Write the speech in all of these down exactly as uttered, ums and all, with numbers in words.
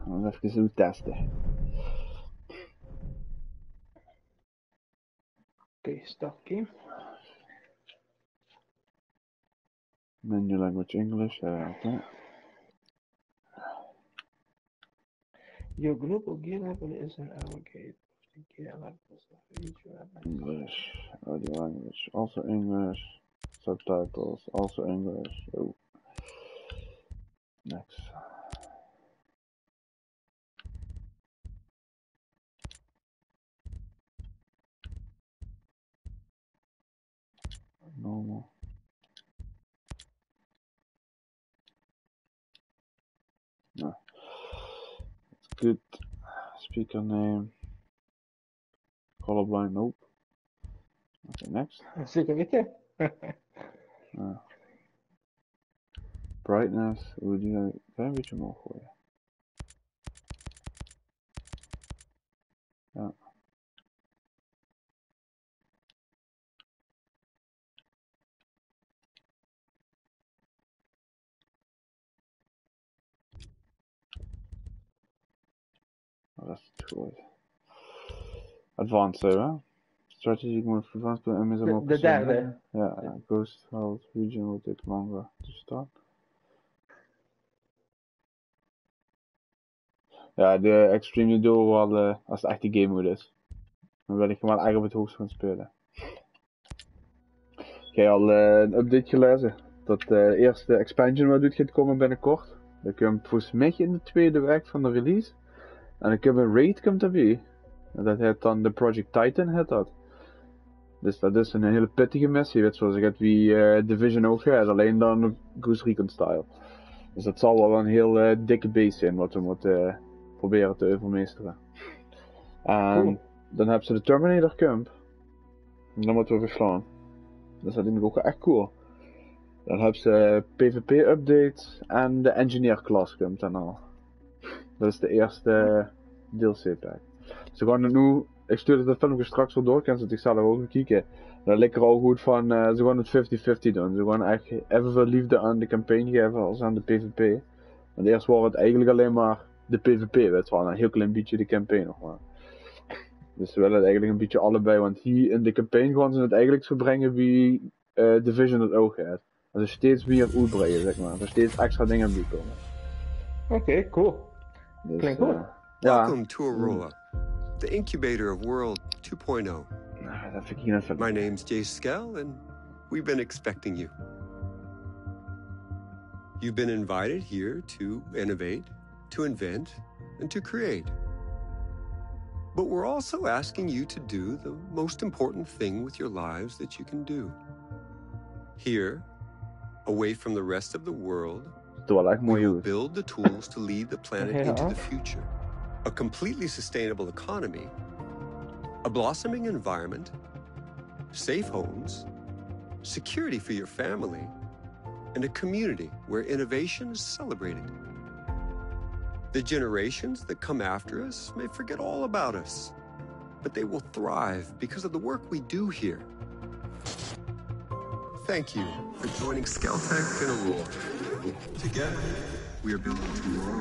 Dan even zo testen. Oké, okay, start game. Menu language English, ja, oké. Your global game level is an aggregate of the game levels of each level. English, audio language, also English. Subtitles, also English. Oh. Next. Normal. No. It's good. Speaker name. Colorblind, nope. Okay, next. Zeker weten. Uh, brightness, hoe die een klein beetje omhoog gooien. Ja. Oh, dat is te groot. Advanced, hè? Strategic mode for advanced play M is De, de derde. Ja, ja. Ghost Health Region will take longer to start. Ja, de Extreme Duel wel, uh, als het echt die game mode is. Dan wil ik gewoon echt op het hoogst gaan spelen. Ik heb al uh, een update gelezen. Dat de eerste expansion wat doet gaat komen binnenkort. Dat komt volgens mij in de tweede week van de release. En ik heb een raid komt erbij. En dat heet dan de Project Titan heet dat. Dus dat is een hele pittige missie, weet zoals ik het wie uh, Division ook is, alleen dan Ghost Recon style. Dus dat zal wel een heel uh, dikke beest zijn wat we moeten uh, proberen te overmeesteren. En cool. Dan hebben ze de Terminator Camp. En dan moeten we verslaan. Dat is natuurlijk ook echt cool. Dan hebben ze PvP updates en de Engineer class komt dan al. Dat is de eerste D L C pack. Ze gaan het nu, ik stuurde dat filmpje straks wel door, kan ze het zelf ook bekijken. Dat lijkt er al goed van, uh, ze gaan het vijftig vijftig doen. Ze gaan echt evenveel liefde aan de campaign geven als aan de PvP. Want eerst was het eigenlijk alleen maar de PvP, weet je wel, een heel klein beetje de campaign nog maar. Dus ze willen het eigenlijk een beetje allebei, want hier in de campaign gaan ze het eigenlijk zo brengen wie uh, Division het oog heeft. Dat is steeds meer uitbreiden, zeg maar. Er steeds extra dingen bij komen. Oké, okay, cool. Dus, klinkt goed. Uh, Welcome to Aurora, the incubator of World two point oh. My name's Jay Skell, and we've been expecting you. You've been invited here to innovate, to invent, and to create. But we're also asking you to do the most important thing with your lives that you can do. Here, away from the rest of the world, we will build the tools to lead the planet yeah. into the future. A completely sustainable economy, a blossoming environment, safe homes, security for your family, and a community where innovation is celebrated. The generations that come after us may forget all about us, but they will thrive because of the work we do here. Thank you for joining Skeltech and Aurora. Together, we are building tomorrow.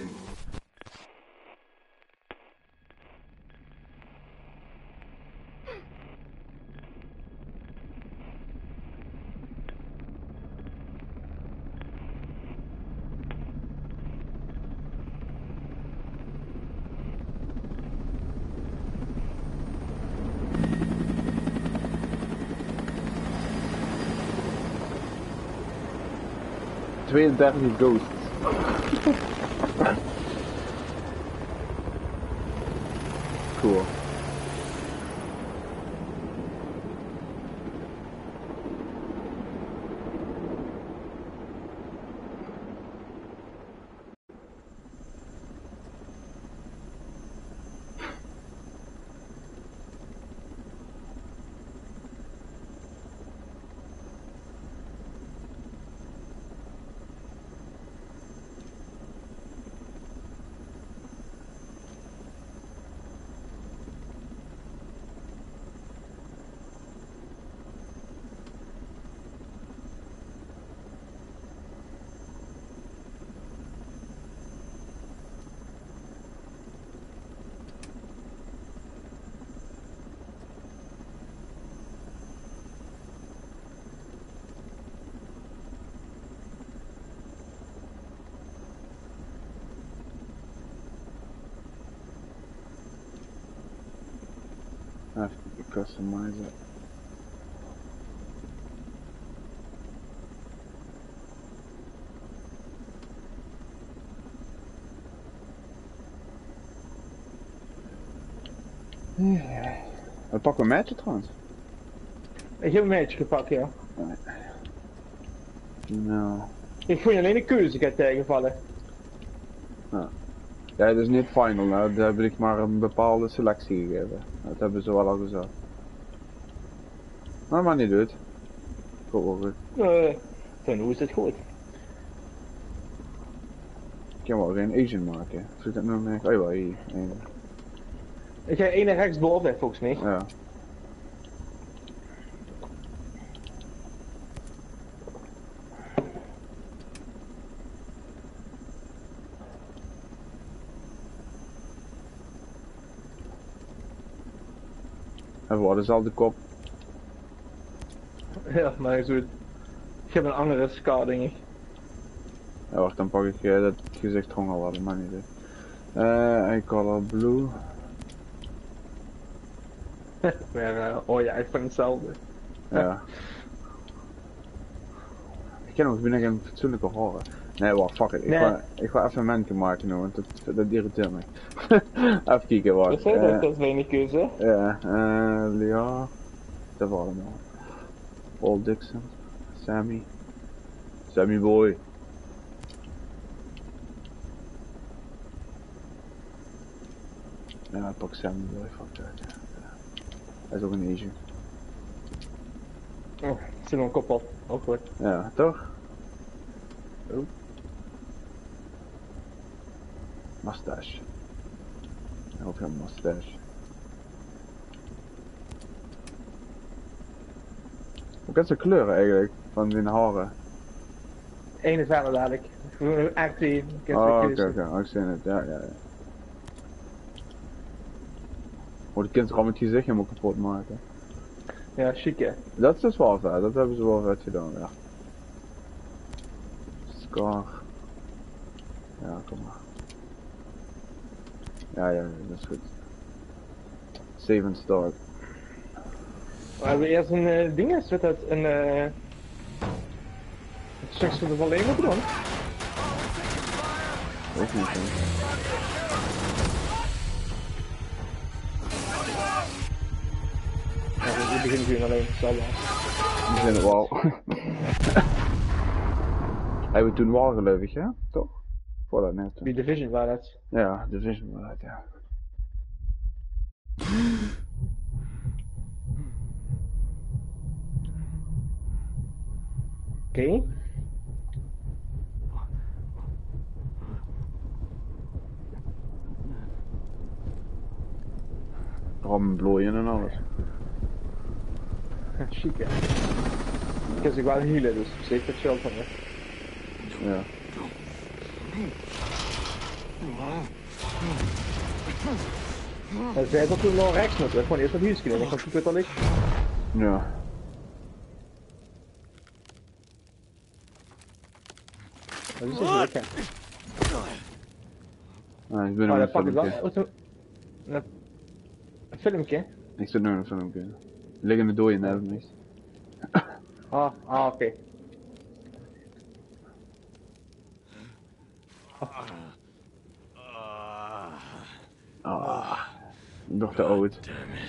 tweeëndertig ghosts. Cool. Even customizen. We pakken een matchje trouwens. Ik heb een match gepakt, ja. Nee. Nou. Ik vond je alleen een keuze gaat tegenvallen. Ja. Ja, het is niet final, hè. Daar heb ik maar een bepaalde selectie gegeven. Dat hebben ze wel al gezegd. Maar maar niet uit. Goed wel goed. Nee, toen hoe is het goed? Ik kan wel geen Asian maken. Zit dat nou mee? Oh ja, hier. Eén. Ik ga één rechtsboven volgens mij. Ja. Hebben we al dezelfde kop? Ja, maar zo. Ik heb een andere ska, denk ik. Ja, wacht, dan pak ik uh, dat gezicht gewoon al wat, maar niet uit. Eh, I color blue. maar uh, oh ja, ik van hetzelfde. Ja. Ik ken nog binnen geen fatsoenlijke horen. Nee, wacht, fuck it. Ik, Nee. ga, ik ga even een mannetje maken nu, want dat, dat irriteert me. Even kijken, wacht. Dat is, uh, Uh, dat is weinig keuze. ja, eh, Lea. Dat was allemaal. Paul Dixon. Sammy. Sammy boy. Ja, ik pak Sammy boy, fuck that. Hij is ook een Asian. Oh, zit nog een kop op. Ook goed. Ja, toch? Oh. Mustache. Ook een mustache. Hoe is de kleuren eigenlijk van die haren? Eén is verder dadelijk. Echt die. Oh, oké, oké, ik zie het, ja, ja, ja. Oh, die kind er al met gezicht helemaal kapot maken. Ja, chic hè. Dat is dus wel vet, dat hebben ze wel vet gedaan, ja. Scar. Ja, kom maar. Ja, ja, dat is goed. Seven star. We hebben eerst een uh, ding is, wat dat een uh, seks van de alleen moeten doen. Weet niet, hè. Ja, die begint nu alleen, zal wel. Die zijn het wel. Hebben we toen wel gelukkig, ja? Toch? Voor dat net. Die Division waar dat. Ja, Division was dat, ja. Oké. Okay. Ram blooien en alles. Chic hè. Ik heb zich wel healen, dus zeker chill van me. Ja. Hij zei dat we naar rechts moeten, gewoon eerst wat hier schieten, dan kan het al niet. Ja. Dat is zo lekker. Ah, ik ben Oh, nu dat een pak ik wel. filmpje. Een een filmpje? Ik zit nu in een filmpje. Liggende dooien net niet. Ah, ah oké. Okay. Ah, nog te oud.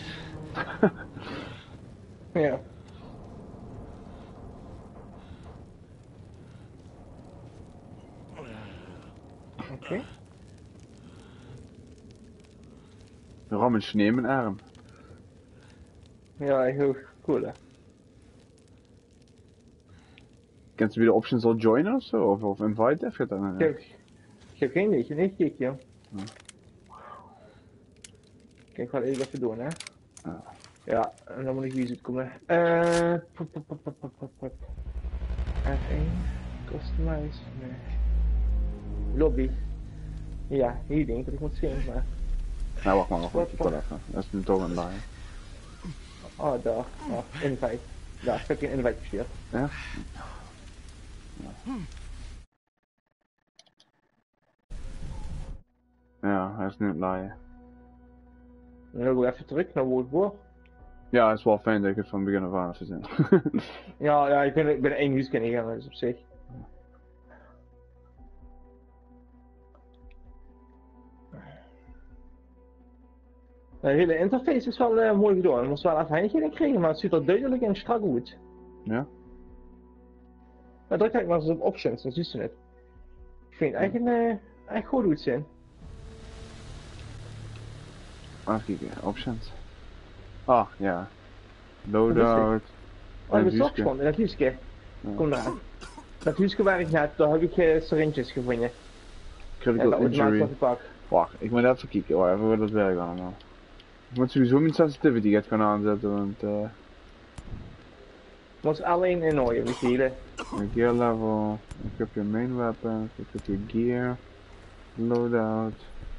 Ja. Oké. Okay. Ram een sneeuw in mijn arm. Ja, heel cool hè. Kent je weer de options al joinen of zo? Of, of invite heb je het dan? Ik heb, ik heb geen idee, nee, kijk joh. Hm. Kijk, ik ga even even doen hè. Ja. Ja, en dan moet ik hier komen. Eh, uh, F één, customize, nee. Lobby. Ja, hier denk ik dat ik moet zien, maar... Nou, wacht maar, wacht maar, ik wil even. Dat is nu toch een live. Oh, daar. Oh, invite. Daar, ik heb je een invite gestuurd. Ja? Ja, hij is nu het laaien. Dan gaan we even terug naar World War. Ja, het is wel fijn dat ik het van begin af aan heb gezien. Ja, ja, ik ben, ik ben één huis kunnen gaan, dus op zich. De hele interface is wel uh, mooi gedaan. Er moest wel afhangigheid in krijgen, maar het ziet er duidelijk en strak uit. Ja? Maar druk ik maar eens op options, dan zie je het. Ik vind het echt, een, uh, echt goed goed zijn. Even kijken, options. Ah, ja. Loadout. Oh, dat is toch gewoon, in dat huisje. Kom daar. Dat huisje waar ik net, daar heb ik uh, syringes gevonden. Critical ja, injury. Wacht, ik moet even kijken, wacht, even hoe dat werkt allemaal. Ik moet sowieso mijn sensitivity gaat gaan aanzetten, want uh... moet alleen in orde, we zien het. Gear level, equip your main weapon, equip your gear, loadout.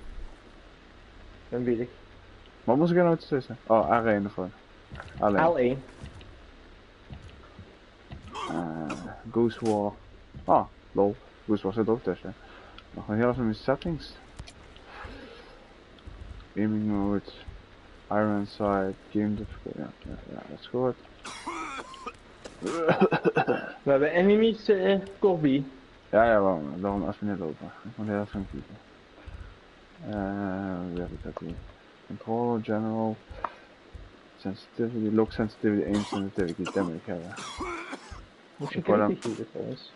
Dan weet ik. Wat moest ik er nou tussen? Oh, R één ervoor. Alleen. L één. Uh, Ghost War. Ah, lol. Ghost War zit ook tussen. Nog een heel even mijn settings. Aiming mode, Iron Sight, game difficulty. Ja, ja, ja, dat is goed. We hebben enemies uh, Corby. Ja, ja, waarom? Daarom even niet lopen. Ik moet heel even kijken. Uh, wie heb ik dat hier? Control, General, Sensitivity, Lock Sensitivity, Aim Sensitivity, dat moet ik hebben. Misschien kan ik niet trouwens.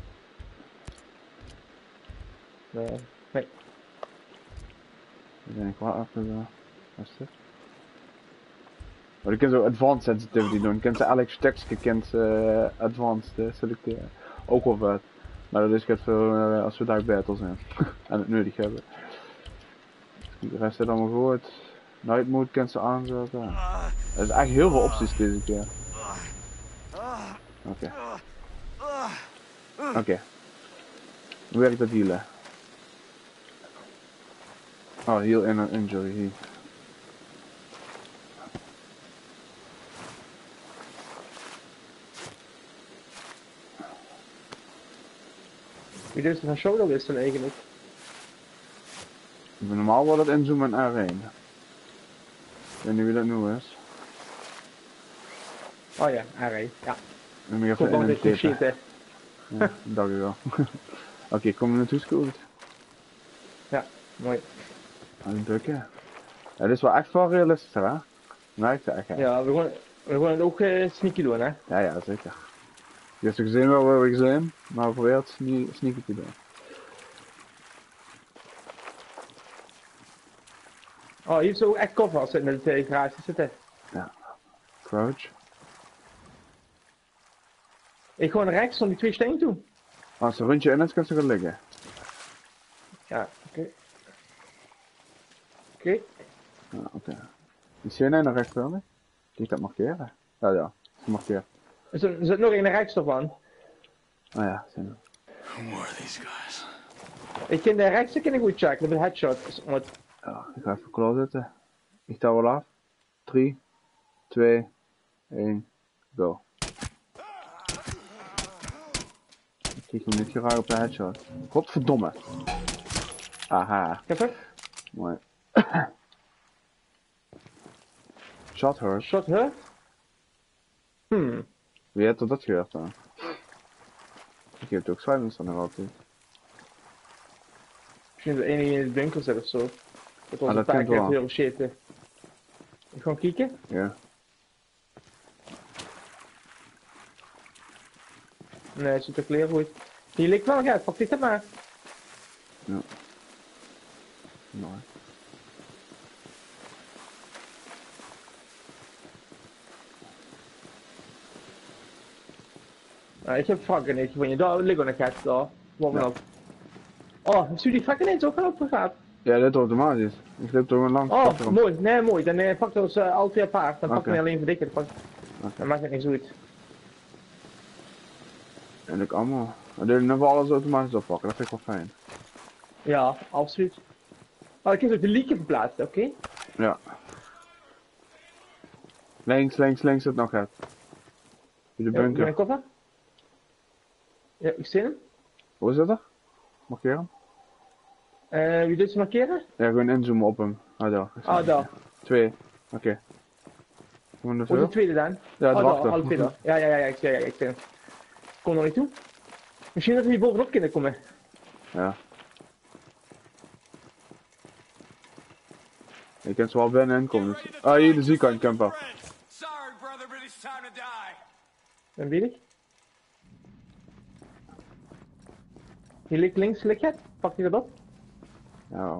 Nee, nee. Dan ben ik wel even zo. Wat is dit? Maar je kunt zo Advanced Sensitivity doen. Je kunt ze Alex tekst, je kunt ze uh, Advanced uh, selecteren. Ook wel vet. Maar dat is het voor uh, als we daar battle zijn. En het nodig hebben. De rest is allemaal goed. Night mode kunt ze aanzetten. Er is eigenlijk heel veel opties deze keer. Oké. Okay. Oké. Okay. Hoe werkt dat healen? Oh, heal in an injury hier. Wie doet het van shoulder wisselen eigenlijk? Normaal wordt het inzoomen en R één. Ik weet niet wie dat nu is. Oh ja, R één, ja. Dan moet je even in het typen. Ja, dank u wel. Oké, okay, kom je naartoe goed? Ja, mooi. Aan het drukken. Ja, dit is wel echt wel realistisch hè? Merk je echt hè? Ja, we gaan, we gaan het ook uh, sneaky doen hè? Ja, ja, zeker. Je hebt gezien wel waar we gezien, maar we proberen het sne sneaky te doen. Oh, hier is ook echt koffer als het in de garage zitten. Ja. Crouch. Ik ga naar rechts van die twee stenen toe. Als een rondje in is, kan ze gaan liggen. Ja, oké. Okay. Oké. Okay. Ja, oké. Okay. Die C N naar rechts wel, Kan ik dat markeren? Ja, ja. Gemarkeerd. Er zit, er zit nog een naar rechts ervan. Ah ja, zin. Who are these guys? Ik kan de rechtse kan ik goed checken met een headshot. Wat... Ja, ik ga even klaar zitten. Ik tel wel af. drie, twee, één, go. Ik kijk hem niet graag op de headshot. Godverdomme. Aha. Ik heb het. Mooi. Shot hurt. Shot hurt? Hmm. Wie heeft er dat gehoord dan? Ik heb ook silence dan nog altijd. Misschien de enige in de bunker zit of zo. Dat was Ah, een dat paar kent keer wel. heel shit. Ik ga kijken. Ja. Nee, het ziet er clear goed. Die ligt wel uit, pak dit er maar. Ja. Mooi. Nou, ik heb vrakken niet van je, daar liggen nog echt daar. Bovenop. Oh, heb je die vrakken niet ook al opgegaan? Ja, dit automatisch. Ik loop toch een lang Oh, patroon. mooi, nee mooi. Dan uh, pak ons uh, al twee apart. Dan pak Oké. ik alleen voor dikke. Pak... Okay. Dan maakt het niet zo uit. En ik allemaal. Dan deel je nog wel alles automatisch oppakken, dat vind ik wel fijn. Ja, absoluut. Oh, ik heb ook de leaken verplaatst, oké? Okay? Ja. Links, links, links zit nog het. In de Ja, ben bunker. ik koffer? Ja, ik zie hem. Hoe is dat er? Markeer hem? Uh, wie doet ze markeren? Ja, gewoon inzoomen op hem. Ah, daar. Ah, daar. Twee. Oké. Okay. Gewoon de Hoe is de veel? tweede dan? Ja, het oh, wachten. daar, alle twee daar. Ja, ja, ja, ja, ik zie, ja, ik zie hem. Kom nog niet toe. Misschien dat we hier bovenop kunnen komen. Ja. Je kunt ze wel binnenin komen. Dus... Ah, hier de ziekenhuis camper. Sorry, brother, but it's time to die. Ben weet ik. Hier ligt links, ligt het. Pak je dat op? Ja.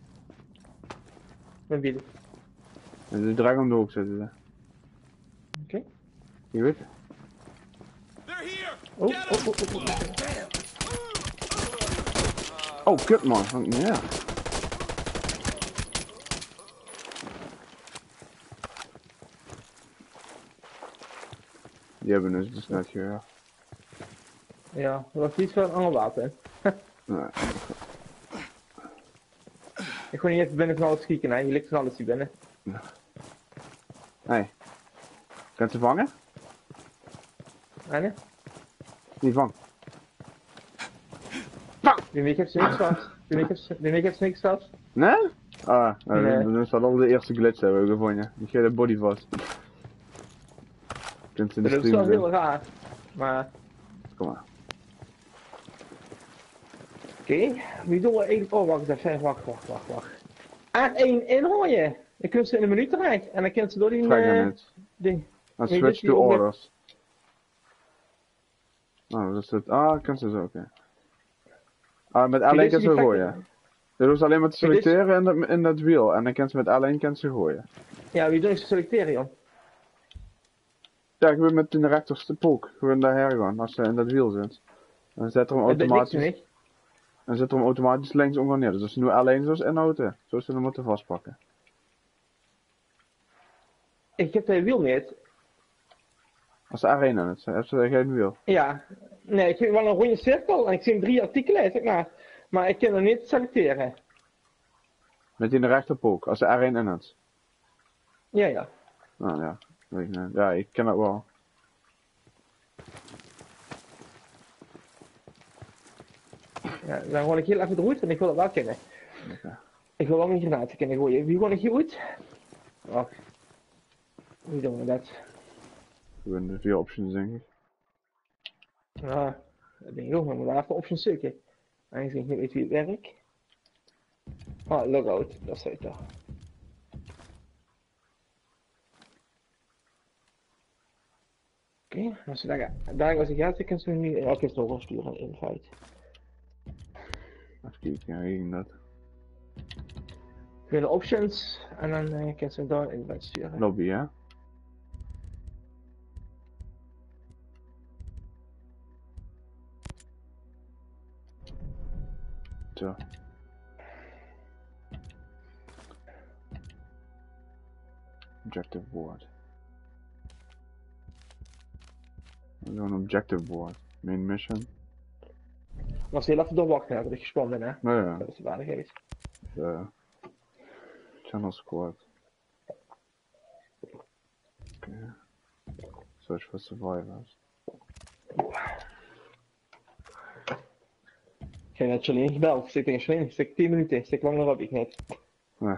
Ben weet ik. En de dragon de hoek zitten ze. Oké. Okay. Je weet. They're here. Oh, Get oh, 'em. oh, oh, oh. Oh, kut man. Ja. Die hebben dus, dus net gehoord. Ja, er was iets van een ander wapen. Nee. Ik ga niet even binnen van alles schieten, hè. Je ligt van alles hier binnen. Hey. Kan je ze vangen? En hè? Niet vang. Die week heeft ze niks vast. Die week heeft ze, die week heeft ze niks vast. Nee? Ah, nou, Nee. dan is dat al de eerste glitch hebben we gevonden. Die geeft de body vast. Kunt ze in de Dat is wel stream heel zien. raar. Maar, Kom maar. oké. Okay. Wie doen we eigenlijk... Oh, wacht even. Wacht, wacht, wacht, wacht. aan één inhooien. Dan kunnen ze in een minuut eruit. En dan kunnen ze door die Vraag uh, hem niet. ding. Dan Nee, switch dus die to onder- orders. Oh, dat is het. Ah, kan ze zo, oké. Ah, met L één kan ze gooien. Je hoeft alleen maar te Dit is- selecteren in dat, in dat wiel. En dan kan ze met L één kan ze gooien. Ja, wie doen ze selecteren, joh? Ja, ik wil met de rechterste pook. Gewoon daarheen gaan, als ze in dat wiel zit. Dan zet er hem Dat ligt ze automatisch, niet. dan zet er hem automatisch links onder neer. Dus als ze nu L één zoals inhouden, zo ze hem moeten vastpakken. Ik heb de wiel niet. Als de R één in het, heeft ze geen wiel. Ja. Nee, ik vind wel een rode cirkel. En ik zie drie artikelen, zeg maar. Maar ik kan er niet selecteren. Met in de rechterpook, als de R één in het. Ja, ja. Nou ja, weet ik niet. Ja, ik ken dat wel. Ja, dan gooi ik heel even eruit, want ik wil dat wel kennen. Oké. Ik wil wel een granaat kunnen gooien. Wie gooi ik hier uit? Wacht. Hoe doen we dat? Gewoon de vier options, denk ik. Ja, dat denk ik ook. Maar we moeten even options zoeken. Aangezien ik niet weet wie het werkt. Oh, logout. Dat is het toch. Oké, okay, als je daar, daar was ik uit, dan kan ze nu elke keer toch sturen in feite. Even kijken, ja, ging dat. Via de options en dan uh, kan ze daar in sturen. Lobby, hè? Zo. Objective board. We doen een objective board. Main mission. Maar ze heel even doorwachten hebben, dat ik gespannen ben, hè? Nou ja, Dat is de waardigheid. uh, channel squad. Okay. Search for survivors. Ik heb net Jolene gebeld. Ik zit tegen Jolene, ik zit tien minuten, ik zit langer heb ik niet. Nee.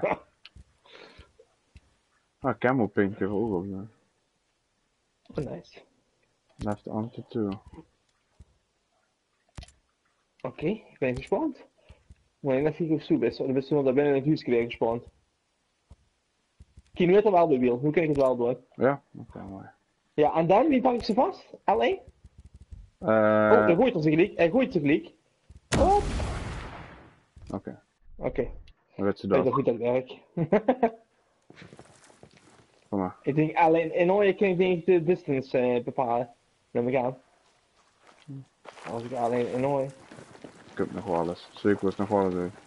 Ah, camel pink er ook op. Ja. Oh, nice. Left arm to two. Oké, okay, ik ben gespannen. Maar ik even op zoek is, dan best wel daar binnen in het huis weer gespannen. Ik nu het er wel door wil, hoe kan ik het wel doen? Ja, oké, okay, mooi. Ja, en dan, wie pak ik ze vast? Alleen? Uh, Oh, hij gooit er tegelijk, hij gooit tegelijk. Oh! Oké, Oké, okay. dan werd ze dat is dat. goed aan het werk. Kom maar. Ik denk alleen, in Ooyen kan ik denk ik de distance uh, bepalen. Neem ik aan. Als ik alleen in Ooyen. Ik heb nog wel alles. Zeker was nog wel alles. Uit.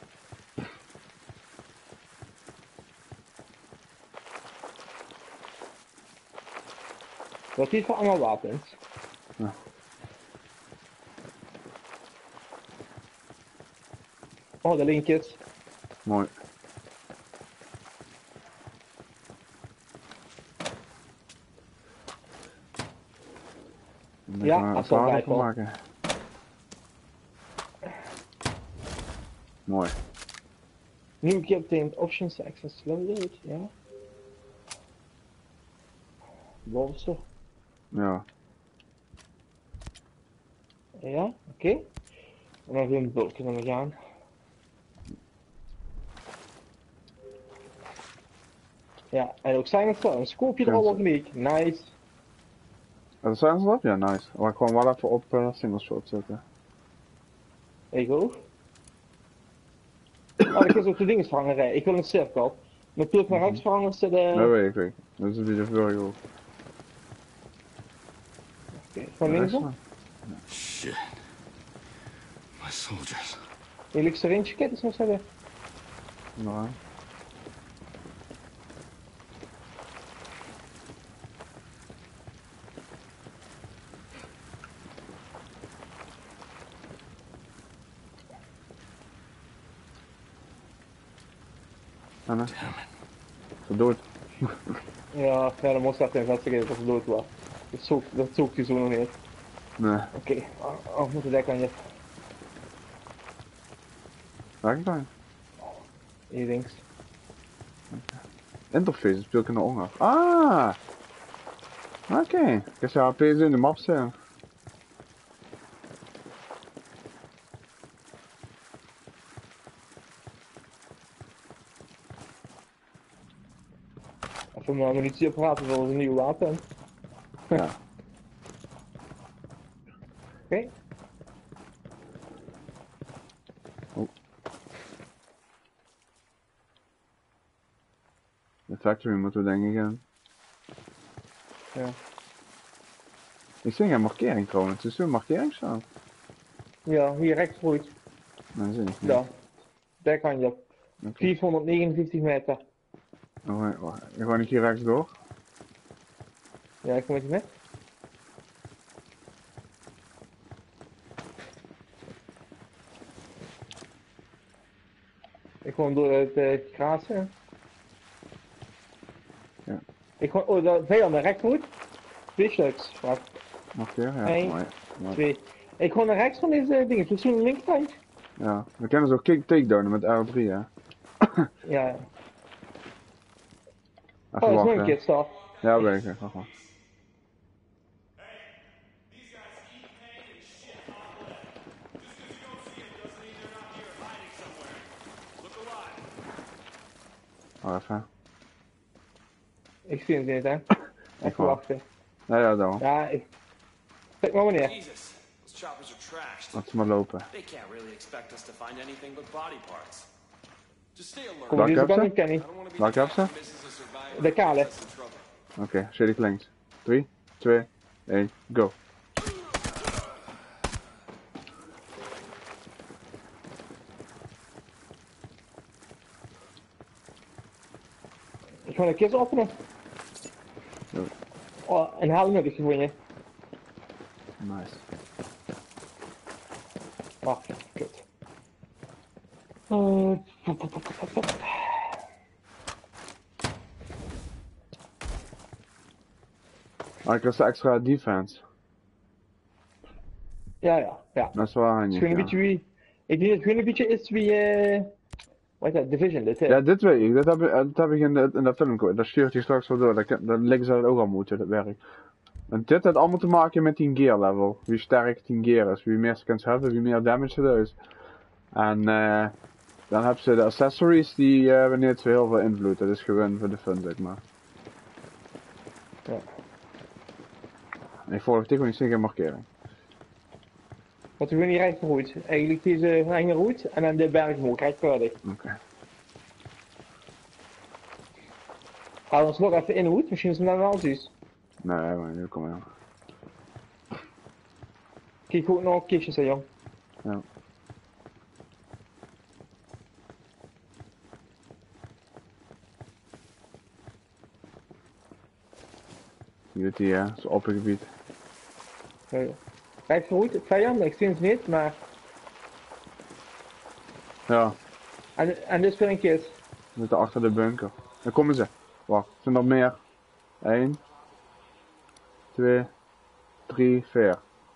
Wat is voor allemaal wapens? Ja. Oh, de linkjes. Mooi. Dan Ja, gaan we een afstand paar blijft van wel. maken. Mooi. New key obtained options to access loaded, ja. Bovenste. Ja. Ja, oké. Okay. En dan weer een bulkje naar me gaan. Ja, en ook zijn het zo. Een scoopje er al op gelijk. Nice. Dat zijn ze dat? Ja, nice. Maar gewoon wel even op uh, single shot zetten. Ik ook. Oh, ik kan zo twee dingen vangen rijden. Ik wil een cirkel. Met pluk naar rechts vangen ze de... Nee, weet ik, weet ik. Dat is weer veel joh. Oké, van linksom. Shit. My soldiers. Wil ik syringe kit is nog zeggen? Nee. Ja, nee. Zo dood. Ja, ja, dan moest dat even zeggen dat ze dood was. Dat zoekt, dat zoekt je zo nog niet. Nee. Oké, okay. oh, oh, moet de dek aan je. Waar ik dan? Hier links. Interface speel ik in de onger. Ah! Oké. Okay. Ik heb jouw H P's in de map staan. Even mijn munitie oprapen voor een nieuw wapen. Ja. Oké. Okay. Oh. De factory moeten we denk ik gaan. Ja. Ik zie geen markering trouwens. Het is zo'n markering staan. Ja, hier rechts groeit. Nee, zie ik niet. Ja. Daar kan je op. Okay. vierhonderdnegenenvijftig meter. Oh, wacht, wacht. Ik ga niet hier rechts door. Ja, ik kom met je mee. Ik gewoon door het uh, grazen. Ja. Ik gewoon, oh, de vijand rechts goed. Twee stuks. Wacht. Markeren? Ja. Eén, Mooi. Mooi. twee. Ik gewoon naar rechts van deze dingen. Dus zo'n linkerkant. Ja. We kennen zo kick takedownen met R drie, hè. Ja, ja. Even Oh, dat is nog wachten. een keer staf. Ja, weet ik. Wacht maar. Oh, even. Ik zie hem niet, hè. Even wel. wachten. Ja, ja, dan. Ja, ik... Kijk maar wanneer. Jesus, those choppers are trashed. Laten we maar lopen. They can't really expect us to find anything but body parts. Just stay alert. Kom, Welke deze heb kant ze? niet, Kenny. I don't want to be Welke the heb guy ze? who misses a survivor. De kale. That's in trouble. Oké, okay, shady links. drie, twee, één, go. Ik ga een kist openen. Ja. Oh, een helm heb ik gevonden. Nice. Wacht, kut. Uh, Ah, ik was extra defense. ja, ja, ja. Dat is wel Het handig. is gewoon een Ja. beetje wie... Ik denk dat het gewoon een beetje is wie... eh wat is dat? Division, dit hè? Ja, dit weet ik. Dat heb ik, dat heb ik in, de, in dat film gehoord. Dat stuurt hij straks wel door. Dat, kan- dan liggen ze dat ook al moeten, dat werk. En dit heeft allemaal te maken met die gear level. Wie sterk die gear is. Wie meer skins hebben, wie meer damage er is. En eh dan hebben ze de accessories die uh, hebben niet zo heel veel invloed. Dat is gewoon voor de fun, zeg maar. Ja. En ik volg tegen niet geen markering. Wat we gewoon hier recht geroeid. Eigenlijk deze enge route en dan de berg omhoog, recht verder. Oké. Okay. Gaan we ons nog even in de hoed, misschien is het dan wel zoiets. Nee, maar nu kom maar. Kijk goed nog kistjes hè jong. Ja. Hier het hier, het is open gebied. Ja, ja. Recht geroeid, vijand, ik zie het niet, maar... Ja, En, en dit is weer een kist. we zitten achter de bunker. Daar komen ze. Wacht, zijn er meer? één, twee, drie, vier.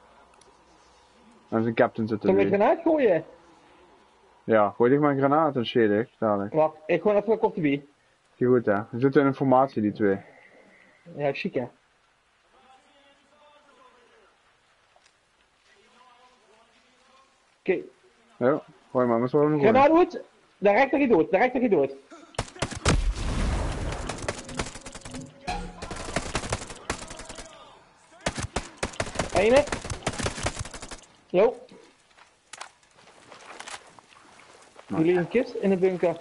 En zijn captain zit Zullen we een erbij. granaat gooien? Ja, gooi dich maar een granaat en shit ik, dadelijk. Wacht, ik gooi even een korte bie. Zie goed hè, ze zitten in een formatie die twee. Ja, chic hè. Oké. Ja, gooi maar, maar zo hem Granaat gooien. dood. Daar rechter je dood. Daar rechter je dood. Eén. Jo. Jullie in een kist in de bunker.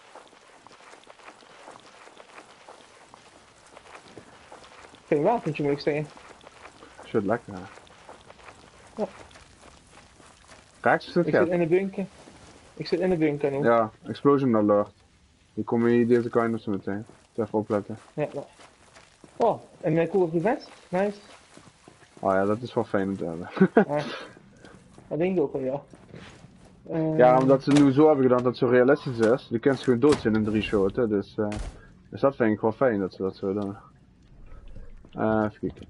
Geen wapentje moet ik zeggen. Shit, lekker. hè. Ja. Rechts zit Ik zit het. in de bunker. Ik zit in de bunker nu. Ja, explosion alert. Die komen hier deze kant op zo meteen. Even opletten. Ja, ja. Oh, en een cool vest. Nice. Oh ja, dat is wel fijn om te hebben. Ja. Dat denk ik ook wel, ja. Eh, Ja, omdat ze het nu zo hebben gedaan dat het zo realistisch is. Je kunt gewoon dood zijn in drie shoten, dus, uh, dus dat vind ik wel fijn dat ze dat zo doen. Uh, even kijken.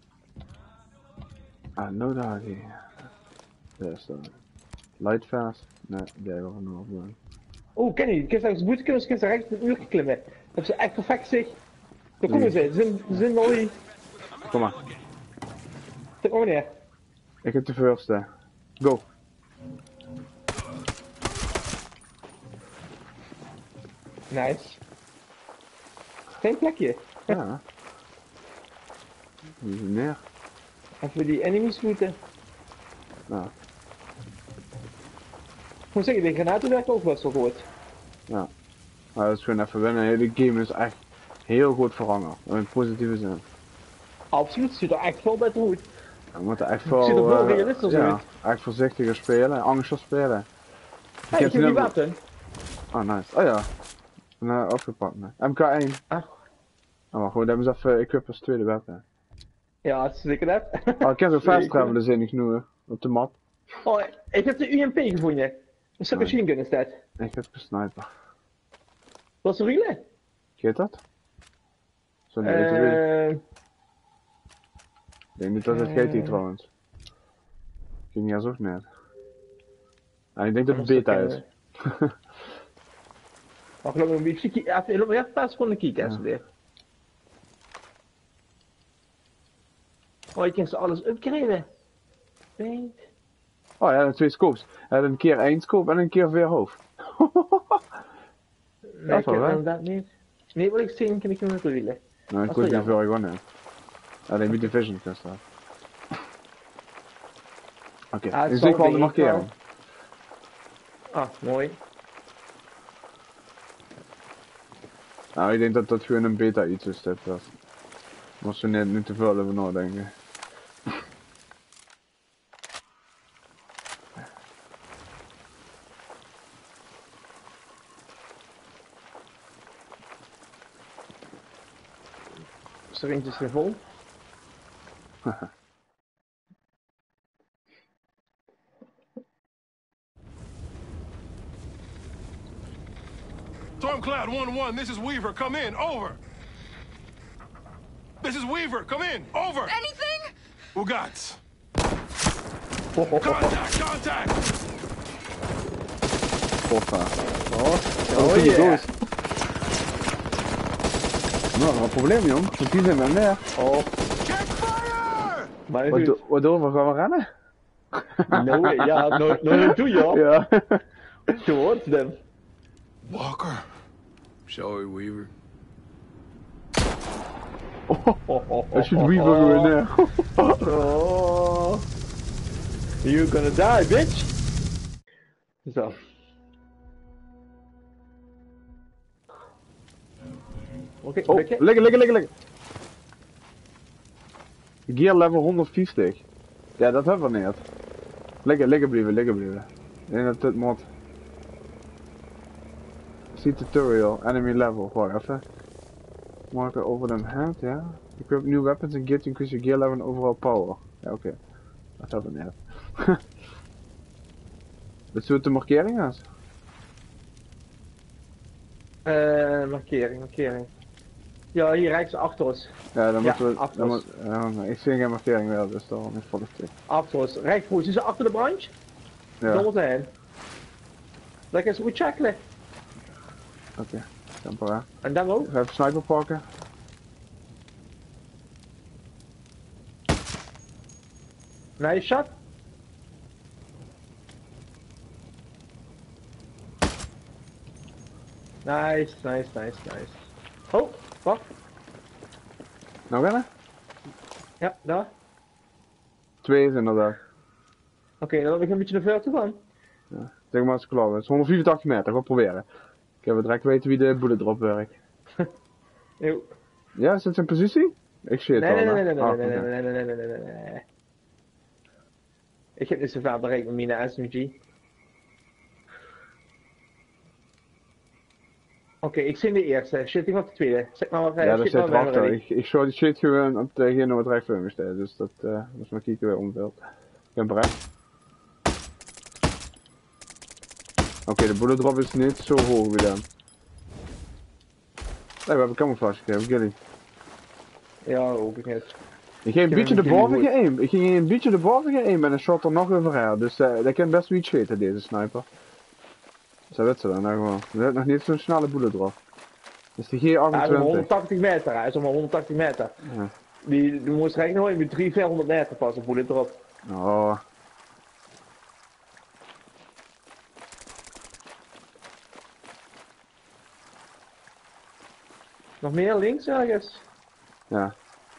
Ah, no doggy. Daar is dat. Light fast? Nee, die hebben we nog doen. Oh, ken je? Je kunt straks boete kunnen, je kunt rechts het uur klimmen. Dat hebben ze echt perfect zicht. Daar komen ze. Ze zijn, ze zijn al die. Kom maar. Tik maar neer. Ik heb de first. Go. Nice. Geen plekje. Ja. Die is neer. Even die enemies moeten. Ja. Ik moet zeggen, de granaten werken ook best wel goed. Ja. Maar dat is gewoon even wennen. De game is echt heel goed veranderd. In positieve zin. Absoluut, het ziet er echt veel beter uit. We moeten echt wel, ziet er veel uh, realistisch ja, uit. echt voorzichtiger spelen, angstiger spelen. Hey, ik heb die wapen. Oh nice, oh ja. Nou, opgepakt me. M K één. Ah. Oh maar goed, hebben ze even equip als tweede wapen. Ja, dat is zeker dat. Oh, ik heb zo fast travelen zin ik nu op de map. Oh, ik heb de U M P gevonden. Een stuk machine gun is dat. Ik heb een sniper. Wat is er wielen? Geet dat? Zo niet uh, Eh, Ik denk niet dat het uh, G T trouwens. Ging ja zo net. En ik denk dat het dat beta is is. Wacht, laat me een beetje kijken. Even, laat me even plaats voor een kijken alsjeblieft. Oh, je kan ze alles upgraden. Paint. Oh ja, twee scopes. Hij had een keer één scope en een keer weer hoofd. Nee, ik heb inderdaad niet. Nee, wat ik zie, kan ik hem niet wielen. Nou, ik kon die veel gewoon net. Alleen met de vision kan staan. Oké, okay. Nu zie ik wel de markering. Ah, mooi. Nou, ik denk dat dat gewoon een beta iets is, dit was. Was ze net niet te veel over nadenken. Is er eentje weer vol? Stormcloud one one, this is Weaver, come in, over! This is Weaver, come in, over! Anything? Ugats. Contact, contact! Hoppa. Oh, oh oh yeah. Nou, wat probleem jong, want die zijn met meer. Oh. Check fire! Maar Wat, do waardoor we gaan we rennen? No, ja, no, no, no, doe je. Ja. Towards them. Walker. Shall we, Weaver? Oh, oh, oh, als je het Weaver gewoon neer. Oh. You're gonna die, bitch! Zo. Oké, Oh, okay, liggen, liggen, liggen, liggen. Gear level honderdvijftig. Ja, dat hebben we niet. Liggen, liggen blijven, liggen blijven. Ik denk dat dit mod. See tutorial, enemy level. Wacht even. Marker over them head, ja. Equip new weapons and gear to increase your gear level and overall power. Ja, oké. Okay. Dat hebben we niet. Wat soort de markering is? Eh, markering, markering. Ja, hier rechts achter ons. Ja, dan Ja, moeten we... achter Dan ons. moet, ja, nee, ik zie geen markering meer, dus dan is het terug. Achter ons. Rechts voor, zie ze achter de branch? Ja, Dommel oké. zijn. Dat is goed checken. Okay. Temporair. En dan ook. Even sniper pakken. Nice shot. Nice, nice, nice, nice. Oh, wacht. Nou rennen? Ja, daar. Twee is inderdaad. Oké, dan heb ik een beetje naar ver toe gaan. Ja. Zeg maar als ik klaar ben. Het is honderdvierentachtig meter, ik ga proberen. Ik heb direct weten wie de bullet drop werkt. Eeuw. Ja, zit ze in positie? Ik zie het Nee, al. nee, nee, hè? nee, nee, Ah, nee, nee, oké. nee, nee, nee, nee, nee, nee, nee. Ik heb niet zo ver bereikt met mijn S M G. Oké, ik zie de eerste. Shit, ik was de tweede. Zeg maar wat. Ja, daar shit, zit maar ben erachter. ready. Ik, ik zou die shit gewoon op tegenover het rijfilm stellen, dus dat, uh, dat is mijn kieken weer omveld. Ik ben bereid. Oké, okay, de bullet drop is niet zo hoog weer dan. Nee, we hebben camouflage gegeven, Gilly. Ja, ook ik net. Ik ging een Ik beetje heb de hem boven goed. geëimd. Ik ging een beetje de boven geëimd en een shot er nog overheen. Dus uh, dat kan best wel iets scheten, deze sniper. Zo weet ze dan, nou gewoon. We hebben nog niet zo'n snelle bullet drop. Dus die G Hij is om achtentwintig. honderdtachtig meter, hij is om honderdtachtig meter. Ja. Die, die moest rekenen hoor, met drie vierhonderd meter pas een bullet erop. Oh. Nog meer links ergens? Ja.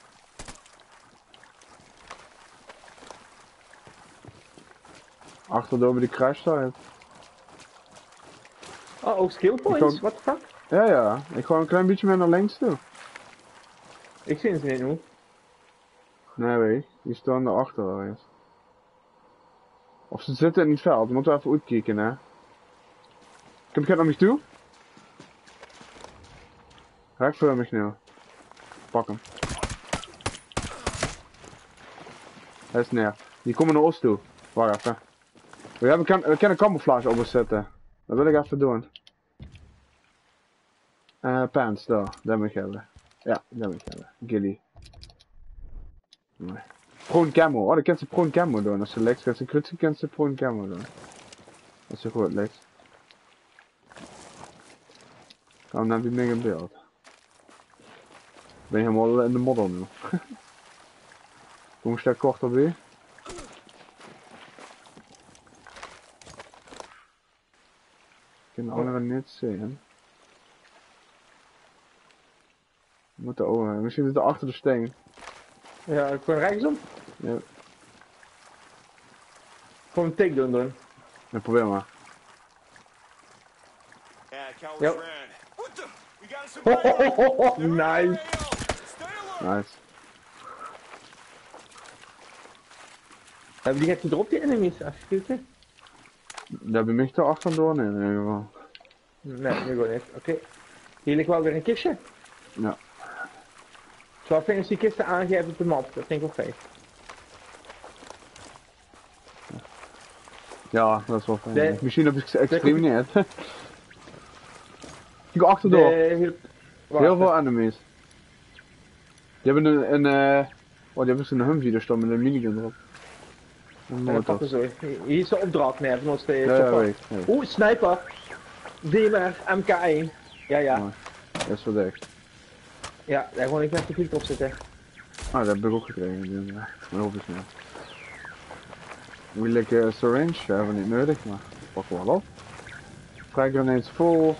Achter over die crash site. Oh, ook skill Ik points, ook- what the fuck? Ja, ja. Ik ga een klein beetje meer naar links toe. Ik zie ze niet nu. Nee, weet ik. Die staan erachter ergens. Of ze zitten in het veld. Moeten we even uitkijken, hè. Kom je naar mij toe? Raak voor mij nu. Pak hem. Hij is neer. Die komen naar ons toe. Wacht even. We, hebben, kan, we kunnen camouflage opzetten. Dat wil ik even doen. Eh, pants, daar. Dat moet ik hebben. Ja, dat moet ik hebben. Gilly. Nee. Prone camo. Oh, dan kan ze prone camo doen. Als ze legs gaat ze krutsen, kan ze prone camo doen. Dat is zo goed, legs. Gaan we naar die ding in beeld. Ik ben helemaal in de modder nu. Hoe moest daar korter bij? Ik kan de andere niet zien. We moeten over. Misschien zit er achter de steen. Ja, ik gewoon rechtsom. Ja, Gewoon een takedown doen. ja, probeer maar. Yeah, cowards Yep. ran. What the? We got some Ho, ho, ho, ho, ho, They're in nice. the A O. Stay alert. Nice. Hebben die net gedropt die enemies? Afgekeken? Daar heb je mij toch achter door in ieder geval. Nee, nu gewoon niet. Oké. Okay. Hier ligt wel weer een kistje. Ja. Zo fijn als die kisten aangeven op de map. Dat vind ik wel fijn. Ja, dat is wel fijn. Nee. Misschien heb ik ze extreem niet. Ik ga achterdoor. De, heel, Heel veel enemies. Die hebben een, een eh, oh, die hebben zo'n Humvee daar staan met een minigun erop. Een Ja, dat pakken motor. zo. Hier is de opdracht nee, van ons de Ja, ja, chopper. weet ik. weet ik. Oeh, sniper. D M R, M K één. Ja, ja. Mooi. Dat is wel echt. Ja, daar gewoon even de kliek op zitten. Ah, dat heb ik ook gekregen. Dus, uh, maar hoop ik niet. Moeilijke syringe, dat hebben we niet nodig, maar pakken we wel op. Frag grenades vol.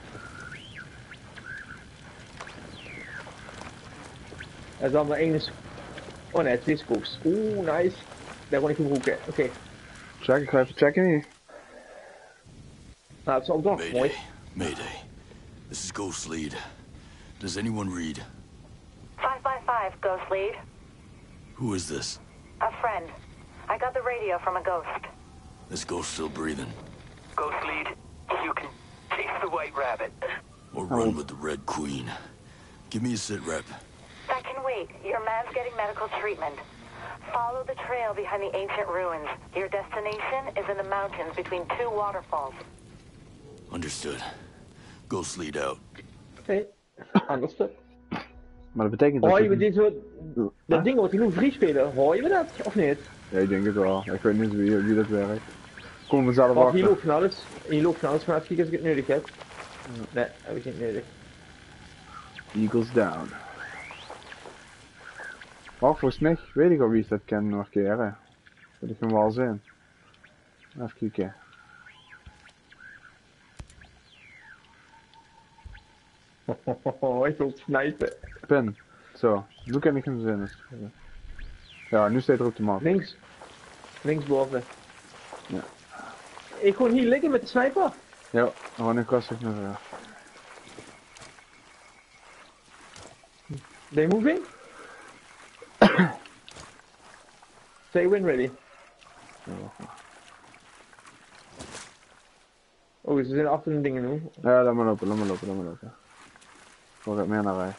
Er is dan maar één. Oh nee, twee scopes. Oeh, nice. Daar gewoon ik gebroken. Oké. Okay. Check, ik ga even checken hier. Nou, het is opdracht. Mooi. Mayday. Mayday. This is Ghost Lead. Does anyone read? five by five, Ghost Lead. Who is this? A friend. I got the radio from a ghost. This ghost still breathing. Ghost Lead, you can chase the White Rabbit. Or run with the Red Queen. Give me a sit rep. That can wait. Your man's getting medical treatment. Follow the trail behind the ancient ruins. Your destination is in the mountains between two waterfalls. Understood. Ghost Lead out. Oké. Anders. Maar dat betekent dat Hoor je ik- met dit soort... Dat ding wat die nu free spelen, hoor je me dat? Of niet? Ja, ik denk het wel. Ik weet niet wie, wie dat werkt. Kom we zelf Want hier achter. loopt van alles. Hier loopt van alles, maar even kijken als ik het nodig heb. Nee, heb ik niet nodig. Eagles down. Oh, volgens mij weet ik al wie dat kan nog keren. Dat ik hem wel zien. Even kijken. Oh, ik wil snipen. Pin. Zo, nu kan ik hem zinnen. Ja, nu staat er op de map. Links. Linksboven. Ja. Ik gewoon hier liggen met de sniper. Ja, gewoon een kast naar ver. They moving? Say win ready. Oh, ze zijn achter de dingen nu. Ja, laat maar lopen, laat maar lopen, laat maar lopen. Ik ga meer naar rechts.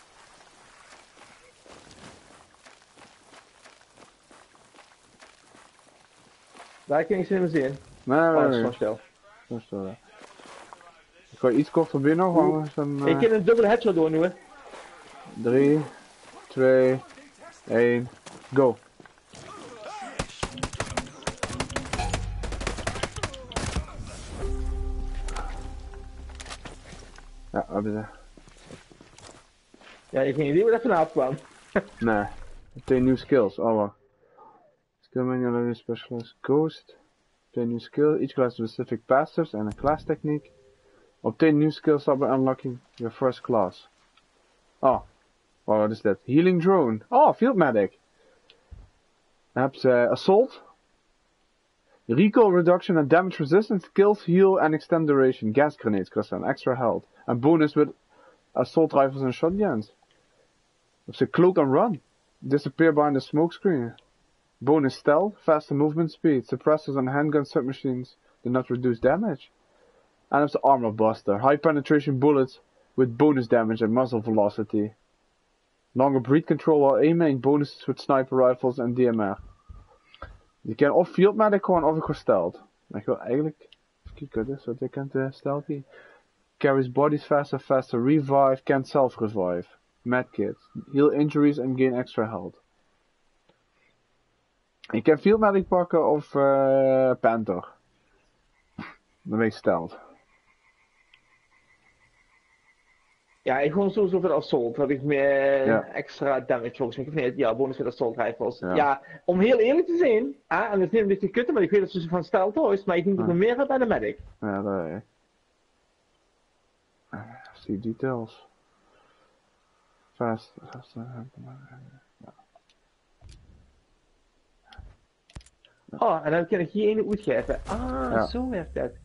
Daar kan ik ze niet meer zien. Nee, Oh, nee, dat is nee. gewoon stil. Dat is wel, ja. Ik ga iets korter binnen, gewoon zo'n... Ik kan een dubbele headshot doen nu, hè. drie, twee, één, go. Ja, hebben ze. Ja, ik heb geen idee waar dat vanaf kwam. Nee. Obtain new skills. Oh, wacht. Skill manual specialist ghost. Obtain new skill. Each class specific passives and a class technique. Obtain new skills by unlocking your first class. Oh. Wow, wat is dit? Healing drone. Oh, field medic. Dan heb je assault. Recoil reduction and damage resistance. Kills, heal and extend duration. Gas grenades kost dan extra health. And bonus with assault rifles and shotguns. Of ze cloak and run. Disappear behind the smoke screen. Bonus stealth, faster movement speed. Suppressors on handgun submachines do not reduce damage. And it's the armor buster. High penetration bullets with bonus damage and muzzle velocity. Longer breath control while aiming. Bonuses with sniper rifles en D M R. Je kan of field medic gewoon of gesteld. Ik wil eigenlijk... Even kijken, dit is wat ik kan uh, stealthy. Carries bodies faster, faster revive, can't self revive. Medkit. Heal injuries and gain extra health. Ik kan field medic pakken of uh, Panther. Dan ben ik stelt. Ja, ik gewoon sowieso voor de assault. Heb ik meer Ja. extra damage volgens mij. Of nee, ja, bonus voor de assault rifles. Ja. Ja. om heel eerlijk te zijn. Ah, en dat is niet een beetje kutten, maar ik weet dat ze van stealth is. Maar ik denk dat ik Ah. meer heb bij de medic. Ja, daar heb je. See details. Fast, fast. Ja. Oh, en dan kan ik hier een uitgeven. Ah, Ja. zo werkt dat.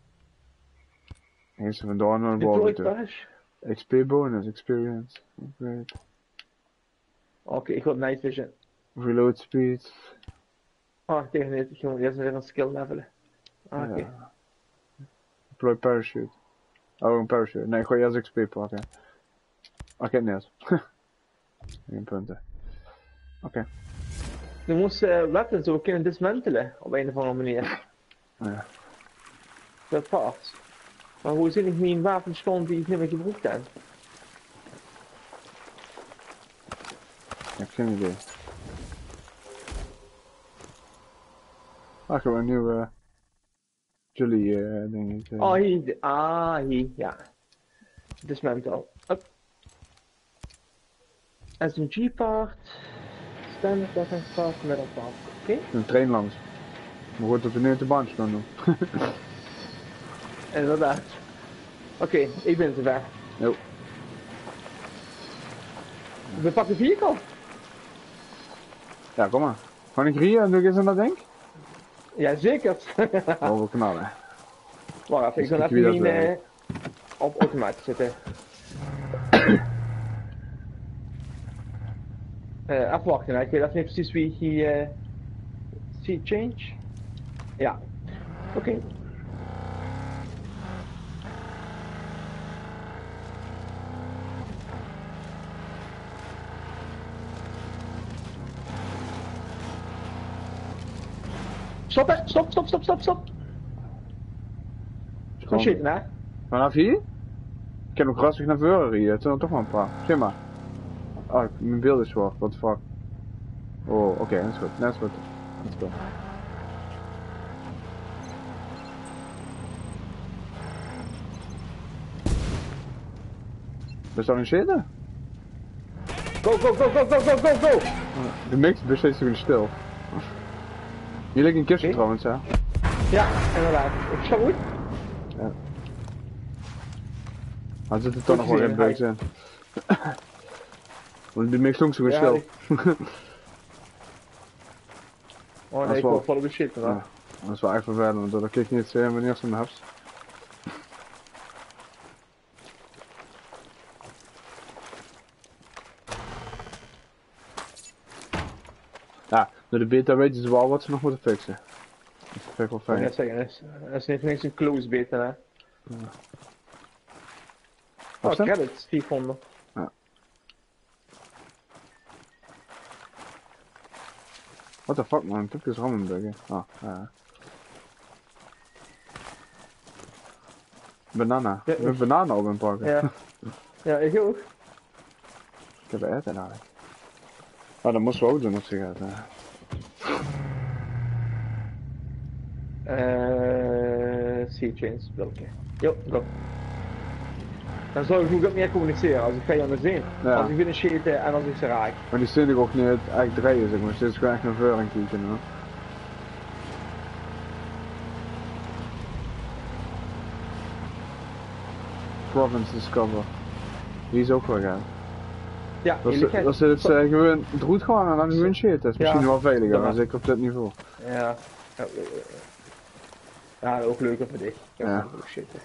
Hier zijn we door naar de Deployed boven. bash. X P bonus, experience. Upgrade. Oké, ik wil night vision. Reload speed. Oh, tegen dit. Ik ga eerst weer een skill levelen. Ah, oké. Ja. Deploy parachute. Oh, een parachute. Nee, ik ga eerst X P pakken. Oké, net. Geen punten. Oké. We moesten uh, weapons ook kunnen dismantelen op een of andere manier. Ja. Dat past. Maar hoe zit ik niet een wapen stond die ik niet meer gebruikt heb? Ik heb geen idee. Ah, ik heb een nieuwe Jullie uh, denk ik. Uh. Oh, hier. Ah, hier. Ja. Dismantle. Up. S M G part. Standard weapon part. Metal part. Oké. Okay. Een trein langs. Maar goed dat we nu uit de bandje gaan doen. Inderdaad. Oké, okay, ik ben te ver. Jo. We pakken vehicle. Ja, kom maar. Ga ik hier en doe ik eens aan dat ding? Jazeker. Oh, we knallen. Wacht even, ik zal even mijn, uh, op automaat zetten. uh, afwachten, hè. Ik weet even niet precies wie hier... Uh, seat change? Ja. Oké. Okay. Stop hè, stop, stop, stop, stop, stop. Gewoon shit, hè? Vanaf hier? Ik heb nog rastig naar voren hier, het zijn er toch wel een paar. Zie maar. Oh, mijn beeld is zwart, what the fuck. Oh, oké, okay, dat is goed, dat is goed. Let's go. We staan in zitten? Go, go, go, go, go, go, go, go! De mix is steeds weer stil. Hier ligt een kistje okay. trouwens, hè? Ja, inderdaad. Ik sta goed. Ja. Maar er zitten toch nog wel Goed geen bugs in. Want die mix langs zo'n Ja, verschil. die- Oh Dat nee, is ik wel- word volle shit hoor. Ja, dat is wel echt vervelend, want dan kijk je niet zien wanneer ze hem hebt. Ja, door de beta weten ze wel wat ze nog moeten fixen. Dat vind ik wel Ik fijn. net zeggen, dat is, dat is niet niks een close beter hè. Oh, Wat is dat? credits, vierhonderd. What the fuck man, dit is rammenburger. Ah, ja. Banana. Ja, Ik heb bananen op in pakken. Ja. Ja, ik ook. Ik heb er eten eigenlijk. Ah, dat moesten we ook doen als ze gaat. Ja. Eh, Sea Chains, welke? Jo, go. Dan zou ik hoe ik ook meer communiceren als ik vijanden zie. Ja. Als ik binnen schieten en als ik ze raak. Maar die zit ik ook niet echt draaien, zeg maar. Dit is gewoon echt een veuring kijken, hoor. Province Discover. Die is ook wel gaaf. Ja, Dat is, eerlijkheid. dat is het uh, gewoon, het roet gewoon en dan gewoon shit. Dat is misschien Ja. wel veiliger, Ja. maar zeker op dit niveau. Ja. Ja, eh, eh, ja, ook leuker voor dich. Ja, Ja. ook shit. hè.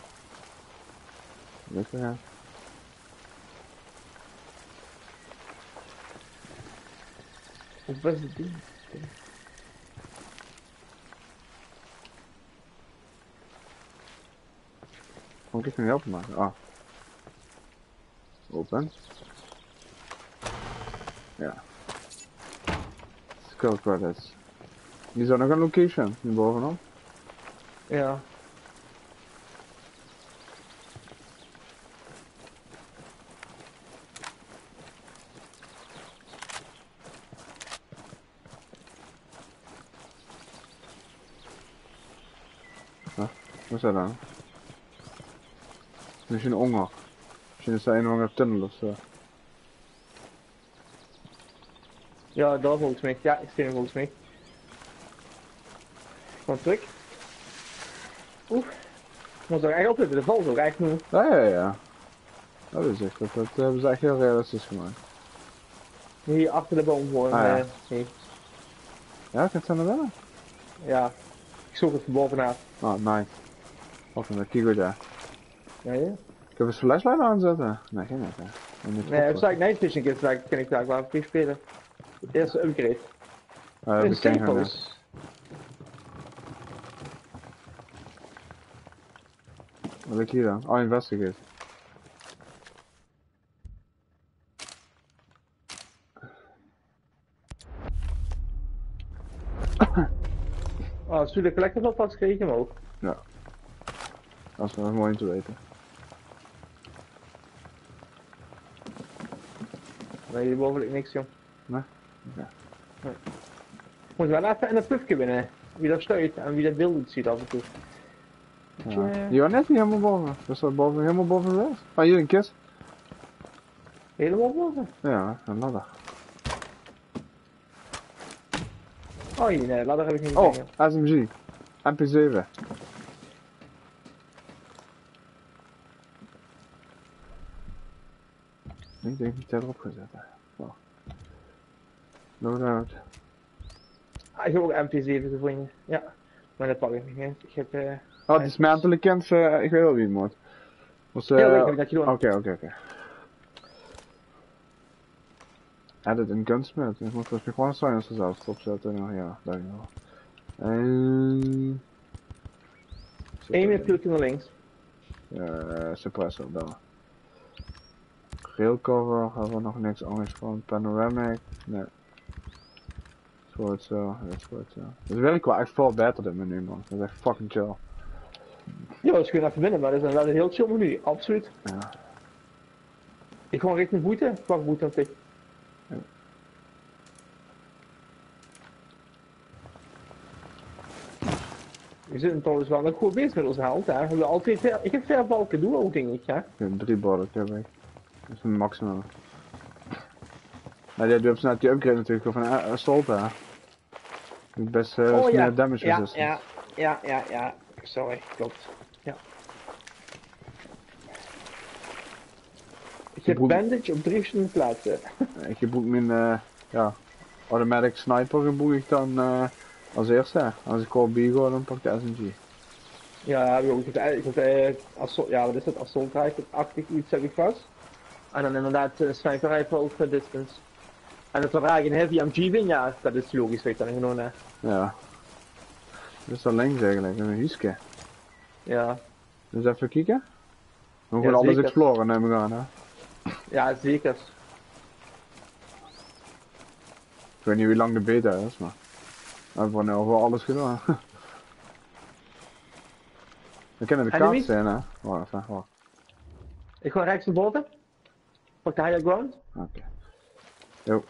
Lekker, ja. Hoe was het ding? Kan ik niet helpen maken? Ah. Open. Ja. Skill credits. Die zijn nog een location, hier bovenop. Ja. Wat is dat dan? Misschien een honger. Misschien is dat een of andere tunnel of zo. Ja, daar volgens mij. Ja, ik zie hem volgens mij. Gewoon terug. Oeh. Moet er echt altijd de val zo echt nu. Ja, ja, ja. Dat is echt, dat, dat hebben ze echt heel realistisch gemaakt. Hier achter de boom gewoon. Ah, ja. eh, nee. Ja, kan het naar binnen? Ja. Ik zoek het van bovenaan. Oh, nice. Of een keyboard daar. Ja, ja. Ik heb een flashlight aanzetten. Nee, geen net, hè. En niet Nee, op- als ik night fishing is, dan kan ik daar wel even spelen. Het eerste upgrade. Eh, Een we kennen hem net. stapels. Wat heb ik hier dan? Oh, investigate. Oh, als we de collector wel pas kreeg je hem ook. Ja. Dat is wel mooi om te weten. Nee, hierboven ligt niks, jong. Nee? Ja. Nee. Moet wel even in het pufje binnen. Wie dat stuit en wie dat beeld ziet af en toe. Ja. Tja. Die was net niet helemaal boven. Was dat boven, helemaal boven geweest? Ah, hier een kist. Helemaal boven. Ja, een ladder. Oh, hier, nee, ladder heb ik niet Oh, gezien. S M G. M P zeven. Ik denk niet dat erop gezet. Oh. Loadout. Ah, ik heb ook M P zeven gevonden. Ja. Maar dat pak ik niet meer. Ik heb... eh Oh, die smertelijk kent, uh, ik weet wel wie het moet. Was, uh, Ja, dat heb ik net gedaan. Oké, oké, oké. Edit in gunsmith. Ik moet volgens mij gewoon een silencer zelf opzetten. Nou ja, daar je wel. En... Eén meer plukje naar links. Uh, suppressor, daar. Railcover, hebben we nog niks anders van. Panoramic, nee. Soort zo, ja, soort zo. Dus wil ik wel echt veel beter dit menu man. Dat is echt fucking chill. Ja, dat is gewoon even binnen, maar dat is wel een heel chill menu. Absoluut. Ja. Ik gewoon richting boete. Pak boete op zich. We zitten trouwens wel nog goed bezig met onze held, hè. We hebben altijd ver, ik heb ver balken doen ook, denk ik, hè. Ik heb drie borden, heb ik. Dat is een maximum. Maar die hebben net die upgrade natuurlijk van uh, Assault, hè. Best uh, Oh, ja. meer damage Ja, resistance. ja, ja, ja, ja. Sorry, klopt. Ja. Ik heb broek- bandage op drie verschillende plaatsen. Ik gebruik mijn uh, ja, automatic sniper gebruik ik dan uh, als eerste. Als ik Call B ga, dan pak ik de S M G. Ja, ik heb eigenlijk, uh, assault, ja wat is dat, assault rifle-achtig iets heb ik vast. En dan inderdaad een sniper rifle over distance. En het zodra ik een heavy M G win, ja, dat is logisch, weet je dan gewoon, hè. Ja. Dat is dan links eigenlijk, een huisje. Ja. Dus even kijken. We gaan Ja, alles zeker. exploren neem ik aan, hè. Ja, zeker. Ik weet niet hoe lang de beta is, maar... We hebben nu al alles gedaan. We kennen de kaart Enemies? zijn, hè. Wacht even, wacht. Ik ga rechts naar boven. Pak de higher ground. Oké. Okay. Jo.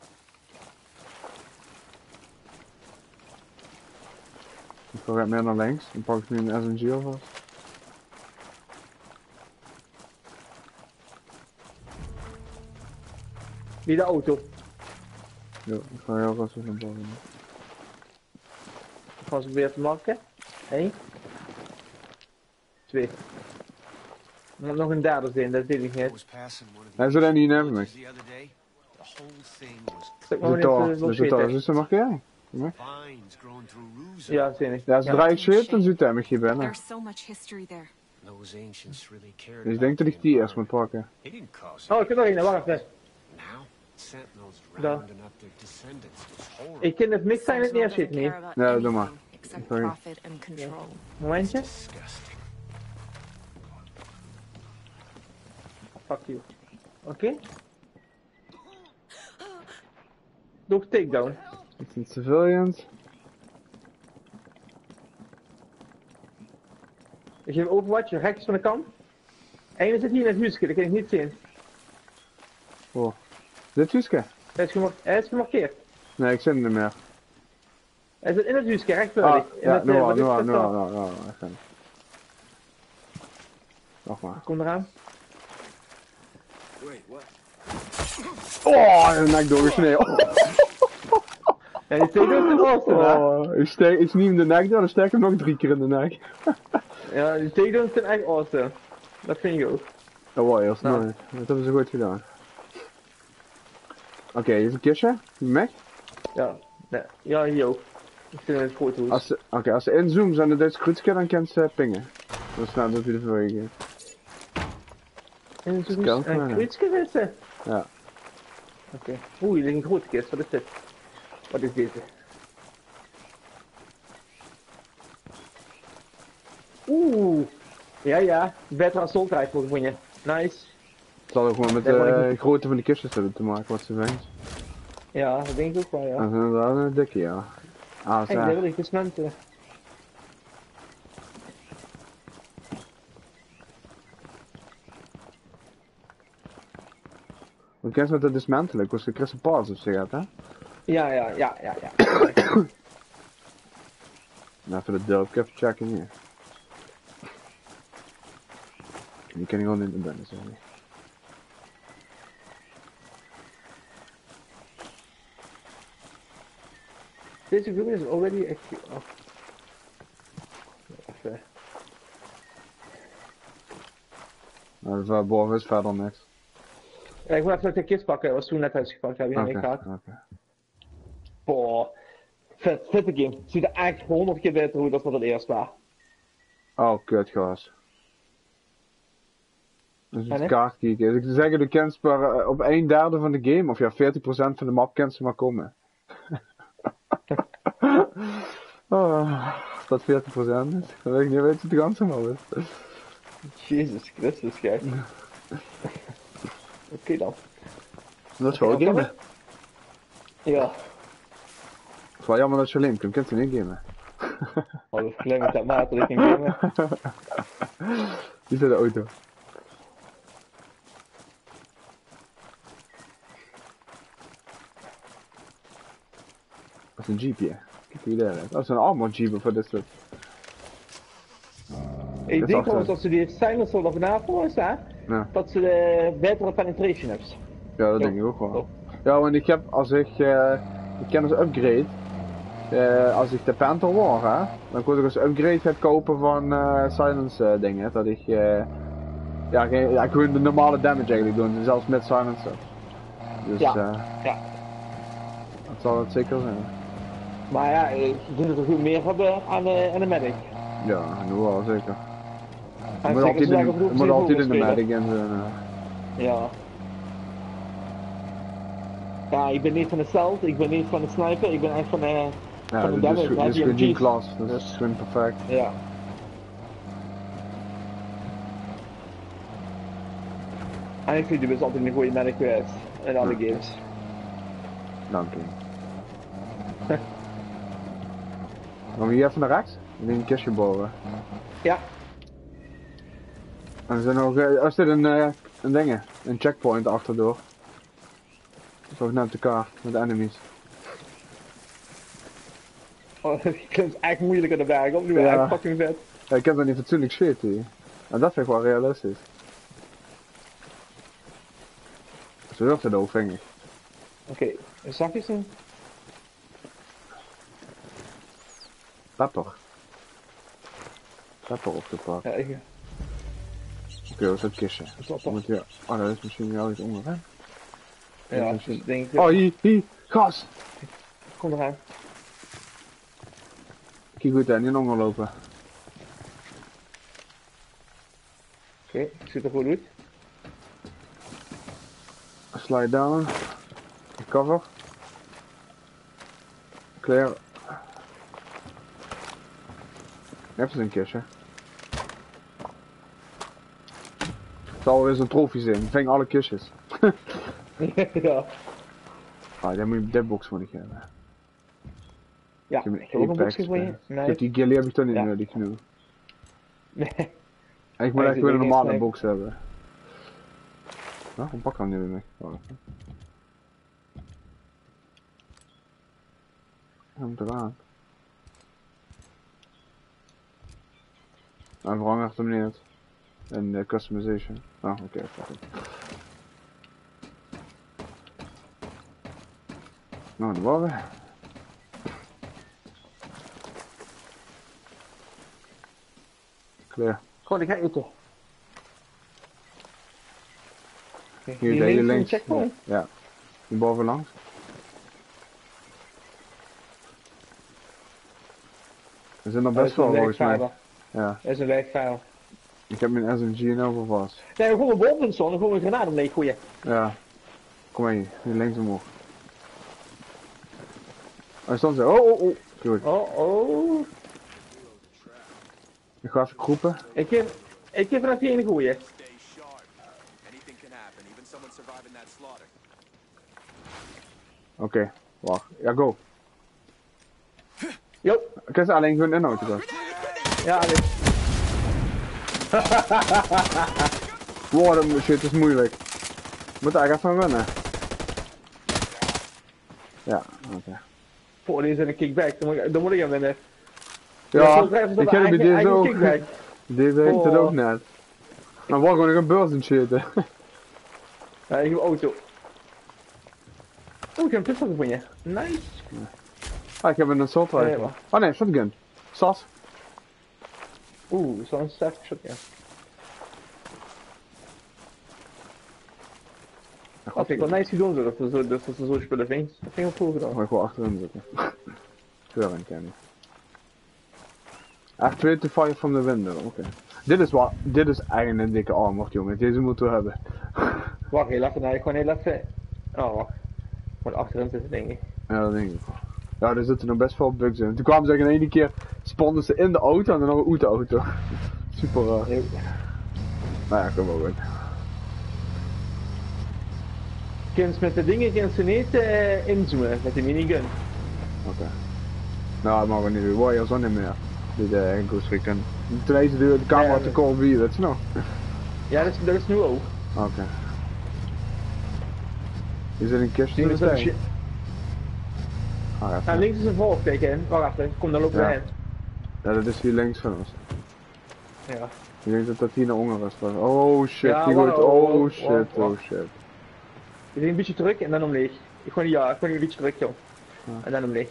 Ik ga weer meer naar links, dan pak ik nu een S M G alvast. Wie de auto. Jo, ik ga heel rustig naar boven. Ik ga ze weer te marken. Eén. Twee. Er moet nog een derde zijn, dat weet ik niet. Hij zit er niet in me. Stuk maar Zit niet daar, te zit daar, is een markering? Ja, zie ik. Ja, zodra ik zweet, dan zit hij me hier binnen. There's so much history there. Those ancients really cared Dus ik denk dat ik die eerst moet pakken. They didn't cause Oh, ik heb nog een, wacht even. now. Sentinels Da. rounding up their descendants. It's horrible. Ik kan het mix zijn het neerschieten, niet. Ja, doe maar. Except Sorry. profit and control. Momentje. Disgusting. Fuck you. Oké. Okay. Doe takedown. Het zijn civilians. Ik geef Overwatch rechts van de kant. Eén zit hier in het huisje, dat kan ik niet zien. Oh. Dit huisje? Hij is, gemar hij is gemarkeerd. Nee, ik zit er niet meer. Hij zit in het huisje, rechts bij Ah, mij. In ja, het, nu eh, al, wat nu is al, dat nu dan? al, nu al, even. Nog maar. Kom eraan. Oh, een nek doorgesneden. Ja, die takedown is de grootste, hè? Oh, ik steek, ik snie hem de nek door, dan steek ik hem nog drie keer in de nek. Ja, die takedowns zijn echt awesome. Dat vind ik ook. Dat was eerst Nou. nooit. Dat hebben ze goed gedaan. Oké, okay, hier is een kistje. Meg. Ja, nee. Ja, hier ook. Ik zit in het grote huis. Als ze, oké, okay, als ze inzoomen zijn de Duitse kruidje, dan kan ze pingen. Dat is nou dat je de vorige keer. In het huis Scout, een ja. kwitsje zitten. Ja. Oké. Okay. Oeh, hier ligt een grote kist. Wat is dit? Wat is deze? Oeh. Ja, ja. Beter assault rifle vond je. Nice. Het zal ook gewoon met Ja, maar de ik- grootte van de kistjes hebben te maken, wat ze vindt. Ja, dat denk ik ook wel, ja. Dat is inderdaad een dikke, ja. Ah, Kijk, daar zo. wil ik dismanten. Wat kent met de dismantelen? Kost de Crystal Pass of zo gaat, hè? Ja, ja, ja, ja, ja. Nou, even de dope even checken hier. Die kan ik gewoon in de binnen, zeg ik. Deze film is already echt... Oh. Even. Nou, dus boven is verder niks. Ja, ik moet even de kist pakken, dat was toen net uitgepakt, heb je Oké, niet gehad. oké. Boah, vet, vette game. Het ziet er echt honderd keer beter uit dan wat het eerst was. Oh, kutgas. Dus En, het hè? kaart kijken. Dus ik zou zeggen, de kans per, uh, op een derde van de game, of ja, veertig procent van de map kan ze maar komen. Oh, als dat veertig procent is, dan weet ik niet weet je de ganse map is. Jezus Christus, kijk. Oké okay, dan. Dat is wel Ja, gamen. Ja, Het is wel jammer dat je alleen kunt, kunt je niet gamen. oh, dat is klein met dat maat dat ik in game. Hier zit de auto. Dat is een jeepje. Kijk hoe daar is. Dat is een armor jeep voor dit soort. Ik Dat denk is gewoon dat ze die silencer er vanaf voor is, hè? Ja. Dat ze de betere penetration hebben. Ja, dat Ja. denk ik ook wel. Oh. Ja, want ik heb, als ik, uh, ik kan dus upgrade, uh, als ik de Panther war, hè, dan kon ik dus upgrade het kopen van uh, silence uh, dingen, dat ik, uh, Ja, geen, ja, gewoon de normale damage eigenlijk doen, zelfs met silencer. Dus Ja. eh, Ja. dat zal het zeker zijn. Maar ja, ik vind het er goed meer hebben aan de, aan de medic. Ja, nu wel zeker. Je En moet zeker altijd zolang in, ik op je moet altijd in de spelen. medic en zo. eh. Ja. Ja, ik ben niet van de stealth, ik ben niet van de sniper, ik ben echt van de, Ja, van de dit is, damage. dit hè, is die gewoon die M G's. klas, dat is gewoon perfect. Ja. En ik vind die dus altijd een goede medic geweest in alle Ja. games. Dank je. Gaan we hier even naar rechts? Ik denk een kistje boven. Ja. En er zijn nog, eh, er zit een, uh, een ding, een checkpoint achterdoor. Zo net de kaart met enemies. Oh, ik vind het echt moeilijk aan de berg op, nu Ja. echt fucking vet. Ja, ik heb er niet fatsoenlijk shit hier. En dat vind ik wel realistisch. Zo wordt het overvingig. Oké, een zakjes doen. Pepper. Pepper opgepakt. Ja, ik... Oké, okay, dat is het kistje. Dat is wel Dan moet je... Oh, dat is misschien wel iets onder, hè? Ja, misschien- dus ik denk... Oh, hier, hier, gas! Kom eraan. Kijk goed, hè, niet onderlopen. Oké, ik zit er goed uit. Slide down. Cover. Clear. Je hebt eens een kistje. Het zal wel eens een trofee zijn. Ik ving alle kistjes. Ja. Ah, dan moet je dit box moet ik hebben. Ja, Ik heb ik een heb ook een Apex boxje voor je. bij. Ik Nee. heb die gilly heb ik toch niet Ja. nodig nu. Nee. Ik moet Nee, echt die weer een dingen normale zijn- box hebben. Nou, een pak kan niet mee. Oh, even. Hij moet eraan. Hij verandert hem niet. En uh, customization. Oh, oké, okay, fuck it. Nou, dan waren we. Clear. Gewoon, ik ga eten. Oké, Hier, hier daar hier links een links. checkpoint. Ja. Hier boven langs. Er zijn nog Dat best is een wel volgens mij. wegveiler. Ja. Dat is een wegveiler. Ik heb mijn S M G in over vast. Nee, we gewoon boven staan, dan gewoon een granaat omleeg gooien. Ja. Kom maar hier. Hier links omhoog. Hij stond zo. Oh, oh, oh. Goed. Oh, oh. Ik ga even groepen. Ik geef, ik geef er even een gooien. Stay sharp. Anything can happen, even someone surviving that slaughter. Oké. Okay. Wacht. Ja, go. Jo. Ik heb ze alleen gewoon in de auto. Ja, dit. Wow, dat shit is moeilijk. Ik moet eigenlijk even winnen. Ja, oké. Okay. Voor die is een kickback, dan moet ik, dan moet ik hem winnen. Ja, zo treffen ze ik dat heb het bij eigen- deze eigen ook. kickback. Deze heeft het Oh. ook net. Maar we gewoon nog een beurs in shitten. Ja, ik heb auto. Oeh, ik heb een pistool van je. Nice. Ah, ik heb een assault Ja, rifle. ja. Oh nee, shotgun. Sas. Oeh, zo'n staff shot, ja. Dat vind ik wel nice gedaan, zo, dat ze zo, dat ze zo spullen vindt. Dat vind ik wel cool Dan gedaan. ga ik wel achterin zitten. Kleuren kennen. Echt twee to fire from the window, oké. Okay. Dit is wat, dit is eigenlijk een dikke armor, jongen. Deze moeten we hebben. Wacht, heel even, nou, ik gewoon heel even... Oh, wacht. Ik moet achterin zitten, denk ik. Ja, dat denk ik wel. Ja, er zitten nog best veel bugs in. Toen kwamen ze in één keer, spannen ze in de auto en dan nog uit de auto. Super raar. Heel... Nou ja, kom wel goed. Kunt met de dingen kunt ze niet uh, inzoomen met de minigun. Oké. Okay. Nou, dat mogen we niet doen. Warriors ook niet meer. Die de Ghost Recon. Toen heette de, de camera Ja, te dat- Call of Duty, weet je nog? Ja, dat is, dat is nu ook. Oké. Okay. Hier zit een kistje Zien in we de zo'n tuin. shit. Ah, Ja, even. links is een volgteken. Wacht even, kom dan lopen Ja. we heen. Ja, dat is hier links van ons. Ja. Ik denk dat dat hier naar onder is. Oh shit, Ja, die wacht, wordt. oh, Oh oh, shit, wacht, oh wacht. shit. Ik denk een beetje terug en dan omleeg. Ik gewoon ja, ik gewoon een beetje terug joh. Ja. En dan omleeg.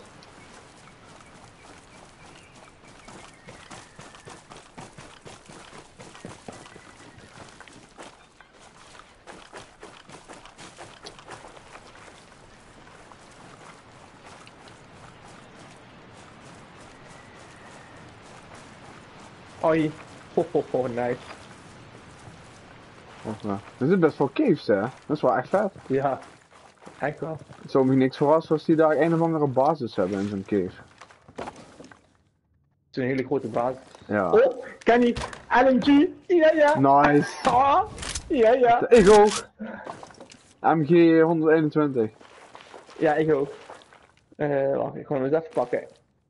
Oi. Ho, ho, ho, nice. Of, uh, er zit best wel caves, hè? Dat is wel echt vet. Ja, echt wel. Het zou me niks verrassen als die daar een of andere basis hebben in zo'n cave. Het is een hele grote basis. Ja. Oh, Kenny, L M G, ja ja. Nice. Ah, ja ja. Ik ook. M G honderdeenentwintig. Ja, ik ook. Uh, wacht, ik ga hem eens even pakken.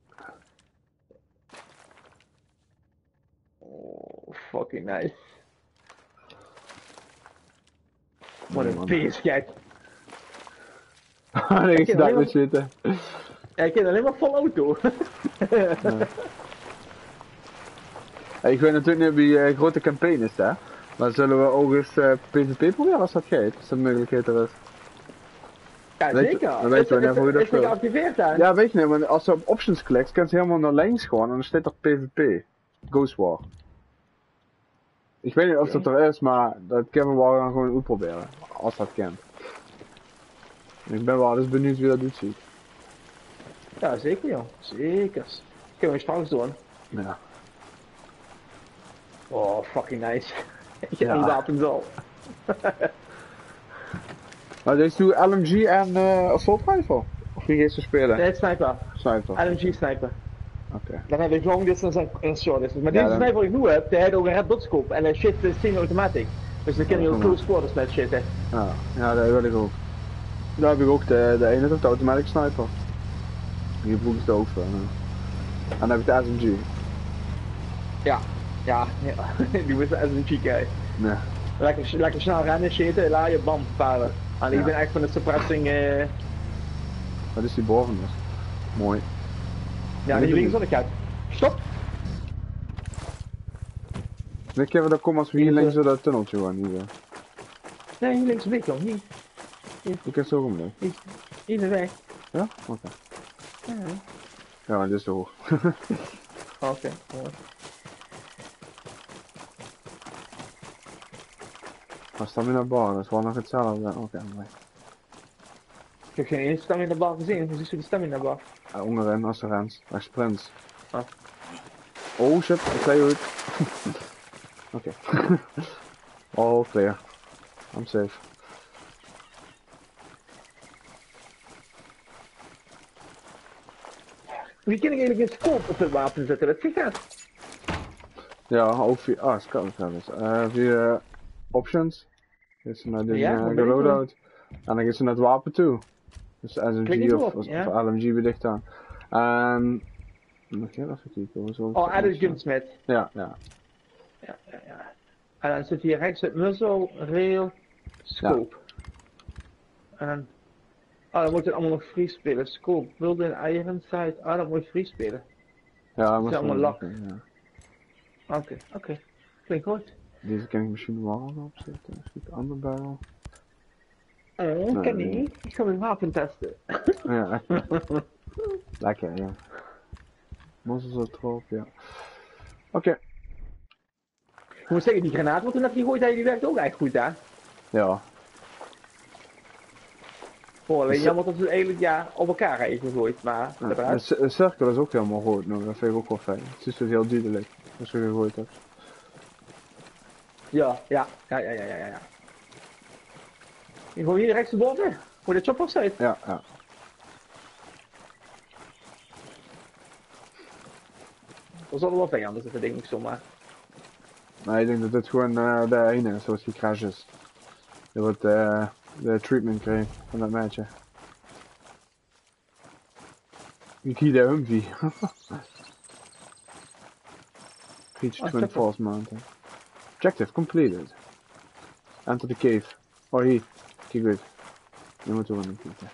Oh, fucking nice. Wat een beest, gek. Nee, ik sta daar alleen met zitten. Ja, ik ken alleen maar vol auto. Ja. Hey, ik weet natuurlijk niet wie uh, grote campaign is, hè? Maar zullen we ook eens uh, PvP proberen als dat gaat? Als dat mogelijkheid er is. Ja, Weet zeker. Je, dan weet je wanneer hoe je dat is het wil. geactiveerd dan? Ja, weet je niet, want als je op options klikt, kan je helemaal naar links gaan en dan staat er PvP. Ghost War. Ik weet niet of dat er is, maar dat kunnen we wel gaan gewoon uitproberen. Als dat kent. Ik ben wel eens benieuwd wie dat doet, ziet. Ja, zeker joh. Zeker. Kunnen we straks doen. Ja. Oh, fucking nice. Ik heb Ja. die wapens al. Maar deze doe L M G en uh, Assault Rifle? Of wie gaat ze spelen? Nee, sniper. Sniper. L M G sniper. Oké. Dan heb ik long distance en, en short distance. Maar Ja, deze dan- sniper die ik nu heb, die heeft ook een red dot scope en hij shit is semi-automatic. Dus dan kun je ook close quarters met shitten. Ja, ja, dat wil ik ook. Daar heb ik ook de, de ene, de automatic sniper. Die broek is de hoogste. En dan heb ik de S M G. Ja, ja, ja. Die was de S M G guy. Nee. Lekker, lekker snel rennen, shitten, laat je bam paren. En ik Ja. ben echt van de suppressing. eh Wat is die boven dus? Mooi. ja, Nee, die doe links niet. van de kat. Stop! Weet je wat dat komt als we hier Hier, links eh. door dat tunneltje gaan? Hier, zo. Nee, hier links weg joh, hier. Ik heb zo omleeg. Hier, hier de weg. Ja? Oké. Ja. Ja, dit is te hoog. Oké, mooi. Maar stamina bar, dat is wel nog hetzelfde. Oké, okay, mooi. Ik heb geen eens stamina bar gezien, hoe ziet je de stamina bar? Uh, onderin als er rent, als sprint. Ah. Oh shit, ik zei goed. Oké. All clear. I'm safe. Wie kan ik eigenlijk een scope op het wapen zetten? Dat zie dat. Ja, ook via, ah, scout service. Uh, via options. Is ze naar de Ja, uh, dat ben ik loadout. En dan gaat ze naar het wapen toe. Dus S M Klik G niet of, op, of, ja. of L M G weer dicht aan. En... Nog even kijken hoor. Zo Oh, Addis Gunsmith. Ja, ja. Ja, ja, ja. En dan zit hier rechts het muzzle, rail, scope. En dan... Ah, dan moet het allemaal nog free spelen. Scope, wilde in iron sight. Ah, dat moet je free spelen. Ja, Dat maar is allemaal zo- lak. ja. Oké, oké. Klinkt goed. Deze kan ik misschien wel aan opzetten. Schiet de andere barrel. Oh, kan niet. Ik ga mijn wapen testen. Ja, lekker, ja. Monsters op trop, ja. Oké, Ik moet zeggen, die granaat wat we net gegooid hebben, die werkt ook echt goed, hè? ja. Oh, alleen Dus- jammer dat we het eigenlijk ja, op elkaar hebben gegooid, maar Ja, uiteraard. de, c- de cirkel is ook helemaal rood nu, dat vind ik ook wel fijn. Het is dus heel duidelijk, als je gegooid hebt. Ja, ja, ja, ja, ja, ja, ja. Ik gooi hier rechtsboven, hoe de choppers uit. Ja, ja. Er zullen wel vijanden zitten, denk ik zomaar. Maar ik denk dat dit gewoon uh, de ene is, zoals die crashes. Dat wordt uh, de treatment kreeg van dat meisje. Ik zie de Humvee. Reach Oh, Twin check Falls Mountain. Objective completed. Enter the cave. Oh hier, kijk goed. Nu moeten we niet kijken.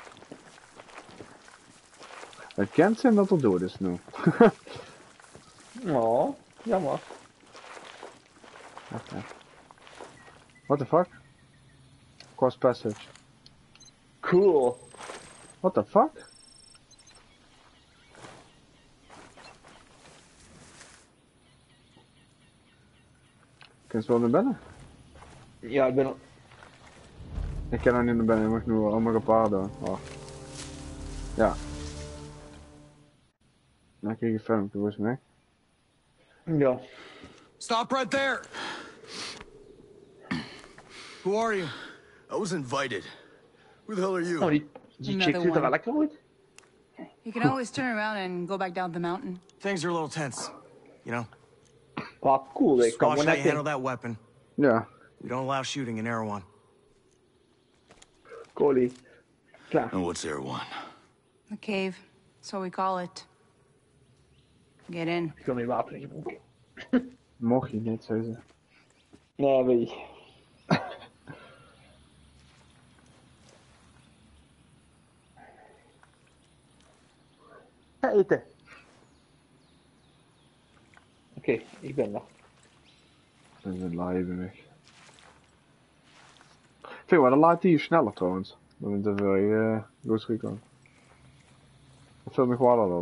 Het kan zijn dat er dood is nu. Oh, jammer. Okay. What the fuck? Cross passage. Cool. What the fuck? Kun je wel naar binnen? Ja, ik ben al... Ik kan er niet naar binnen, ik moet nu allemaal een paar doen. Oh. Ja. Dan krijg je een filmpje, hoe is het mee? Ja. Stop right there! Who are you? I was invited. Who the hell are you? Oh, die, die chick Another ziet er wel one. lekker uit. You can always turn around and go back down the mountain. Things are a little tense, you know? Wat cool, ik kan Watch gewoon how net you handle in. that weapon. Ja. We don't allow shooting in Erewhon. Colie. Klaar. And what's Erewhon? The cave. So we call it. Get in. Ik wil mijn wapen in je broek. Mocht je niet, zei ze. Nee, weet je. Ga eten. Oké, okay, ik ben er. Dat is een live weg. Ik vind wel, dan laat hij hier sneller trouwens. Dan moet er weer uh, Ghost Recon. Dat film ik wel al op.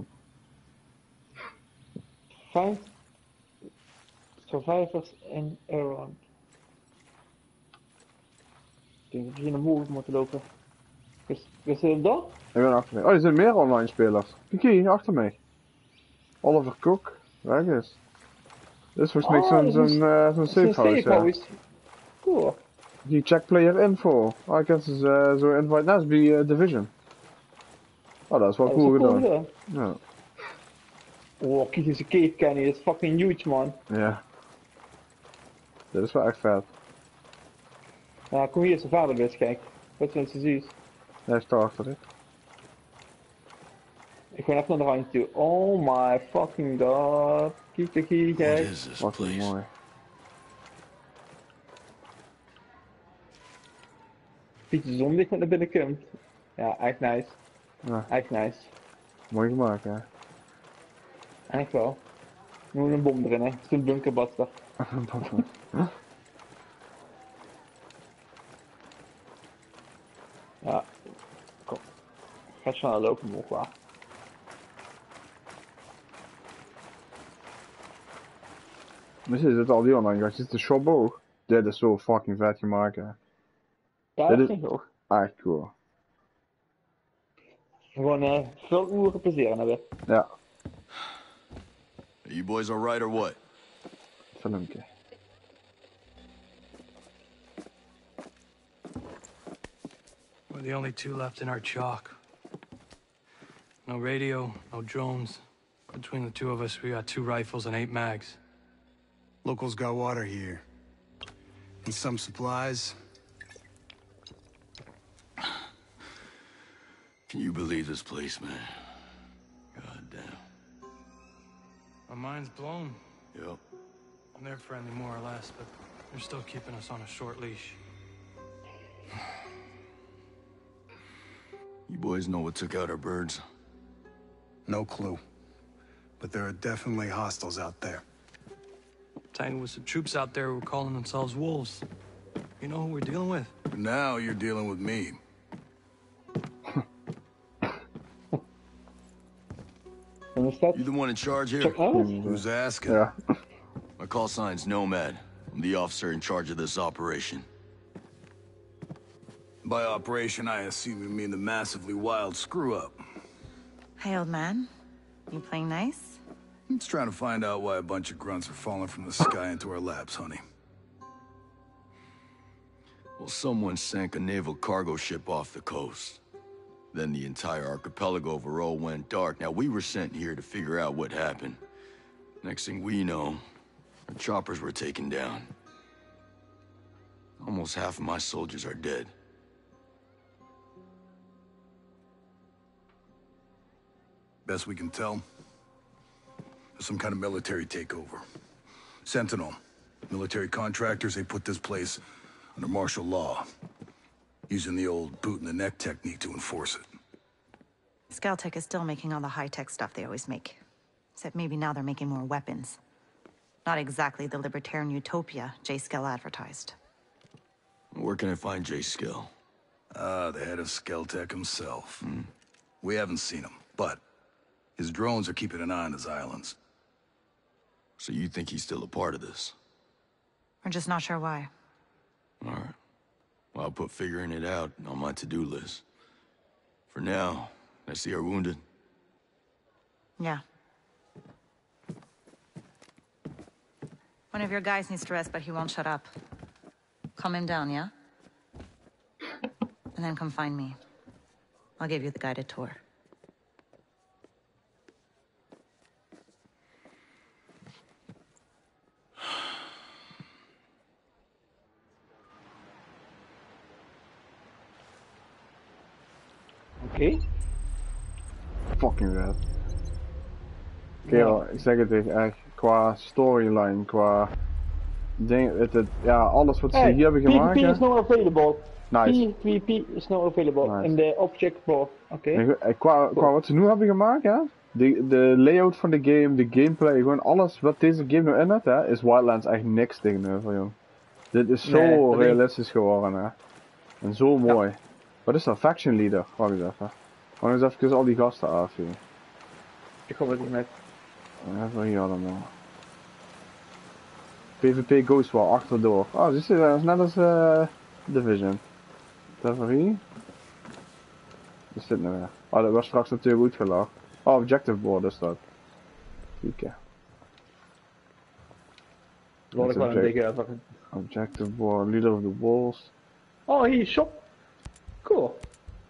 Find survivors in Erewhon. Ik denk dat we hier naar boven moeten lopen. Is, is het dat? Ik ben achter mij. Oh, er zijn meer online spelers. Kijk hier, achter mij. Oliver Cook, weg is. Dit is volgens mij Oh, zo'n dat zo'n is- uh, zo'n safe house, ja. house. Cool. Die check player info. Ah, ik heb ze uh, zo invite naast bij uh, Division. Oh, dat is wel Dat cool is wel gedaan. gedaan. Ja. Oh, kijk eens een cave Kenny, dat is fucking huge man. Ja. Dit is wel echt vet. Ja, kom hier zijn vader best kijk. Wat zijn ze zus? Hij is daar achter ik. Ik ga even naar de rand toe. Oh my fucking god. Kijk, kijk, kijk, What kijk. is this Fucking place? mooi. Beetje zonlicht wat naar binnen komt. Ja, echt nice. Ja, Echt nice. mooi gemaakt, hè. Echt wel. Nu moet een bom erin, hè. Zo'n bunkerbuster. Ja. Kom. Ga snel lopen, mocht wel. Misschien zit al die online gastjes. Dit is de shop ook. Dit is zo fucking vet gemaakt, hè. Ja, Dit dat is- vind ik ook. Echt cool. Gewoon eh veel uren plezier hebben. Ja, Are you boys alright or what? filmpje. We're the only two left in our chalk. No radio, no drones. Between the two of us, we got two rifles and eight mags. Locals got water here. And some supplies. Can you believe this place, man? God damn. My mind's blown. Yep. And they're friendly more or less, but they're still keeping us on a short leash. You boys know what took out our birds? No clue. But there are definitely hostiles out there. Tangled with some troops out there who were calling themselves wolves. You know who we're dealing with? Now you're dealing with me. En is dat? You the one in charge here? Check out. Who's asking? Ja. My call sign's Nomad. I'm the officer in charge of this operation. By operation, I assume you mean the massively wild screw-up. Hey, old man. You playing nice? I'm just trying to find out why a bunch of grunts are falling from the sky into our laps, honey. Well, someone sank a naval cargo ship off the coast. Then the entire archipelago overall went dark. Now, we were sent here to figure out what happened. Next thing we know, our choppers were taken down. Almost half of my soldiers are dead. Best we can tell, there's some kind of military takeover. Sentinel, military contractors, they put this place under martial law, using the old boot-in-the-neck technique to enforce it. Scaltech is still making all the high-tech stuff they always make. Except maybe now they're making more weapons. Not exactly the libertarian utopia Jay Skell advertised. Where can I find Jay Skell? Ah, the head of Skeltech himself. Hmm. We haven't seen him, but his drones are keeping an eye on his islands. So you think he's still a part of this? We're just not sure why. All right. Well, I'll put figuring it out on my to-do list. For now, I see our wounded. Yeah. One of your guys needs to rest, but he won't shut up. Calm him down, yeah? And then come find me. I'll give you the guided tour. Oké. Okay. Fucking vet. Kerel, ja. Ik zeg het tegen echt, qua storyline, qua ding, het, het, ja, alles wat ze hey, hier hebben gemaakt. P V P is now available. Nice. P V P is now available nice. In the object board. Oké. Okay. Qua, qua wat ze nu hebben gemaakt, hè, de, de layout van de game, de gameplay, gewoon alles wat deze game nu in heeft, hè, is Wildlands echt niks tegenover, joh. Dit is zo nee, realistisch geworden, hè. En zo mooi. Ja. Wat is dat? Faction Leader? Wacht eens even. Wacht eens even al die gasten af, joh. Ik kom het niet met. Even hier allemaal. P V P Ghost War, achterdoor. Oh, zie je, dat is net als uh, Division. Even hier. Wat is dit nou weer? Oh, dat was straks natuurlijk goed gelachen. Oh, Objective Board is dat. Kieken. Word ik wel een dikke even. Objective Board, Leader of the Walls. Oh, hier, shop. Cool.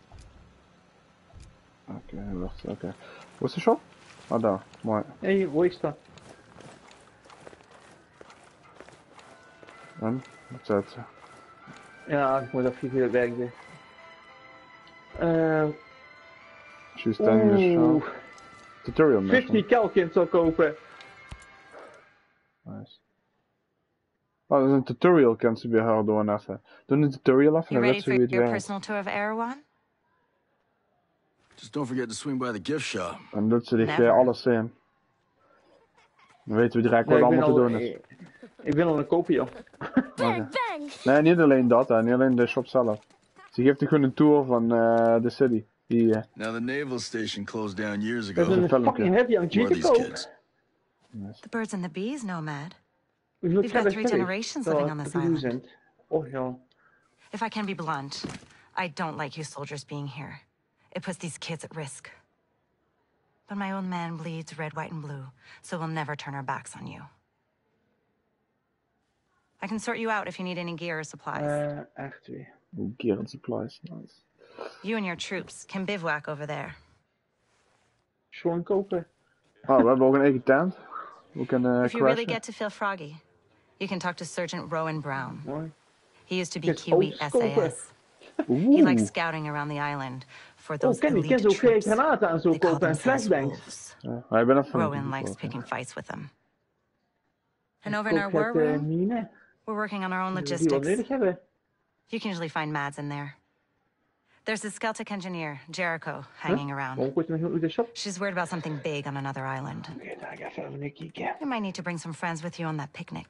Oké, okay, wacht, oké. Okay. Waar is de shop? Ah, daar, mooi. Hé, hey, hoe is dat? En? Wat zet ze? Ja, ik moet even weer werk doen. Eh... She's ten years Tutorial mission. vijftig Kelkins zal kopen. Nice. Oh, dat is een tutorial kan ze weer haar doen even. Doe een tutorial even en dan weet ze hoe het werkt. Your personal tour of Erewhon? Just don't forget to swing by the gift shop. Dan doet ze die uh, alles in. Dan weten we direct wat nee, allemaal te doen is. Ik wil al een kopie op. Okay. Nee, niet alleen dat, hè. Niet alleen de shop zelf. Ze geeft er gewoon een tour van uh, de city. Die, uh... Now the naval station closed down years ago. There's a fucking heavy on G to kids. Nice. The birds and the bees, Nomad. We've got three generations living on this island. Oh, yeah. If I can be blunt, I don't like you soldiers being here. It puts these kids at risk. But my own man bleeds red, white, and blue, so we'll never turn our backs on you. I can sort you out if you need any gear or supplies. Uh, echt weer. Gear and supplies, nice. You and your troops can bivouac over there. Gewoon kopen. Oh, we hebben ook een eigen tent. We kunnen uh, If you really get to feel froggy, you can talk to Sergeant Rowan Brown. Mooi. He used to be Kiwi S A S. He likes scouting around the island for those oh, elite troops. They call themselves wolves. Yeah, Rowan likes picking fights with them. And over in our war room, we're working on our own logistics. You can usually find Mads in there. There's a Skeltec engineer, Jericho, hanging huh? around. She's worried about something big on another island. You might need to bring some friends with you on that picnic.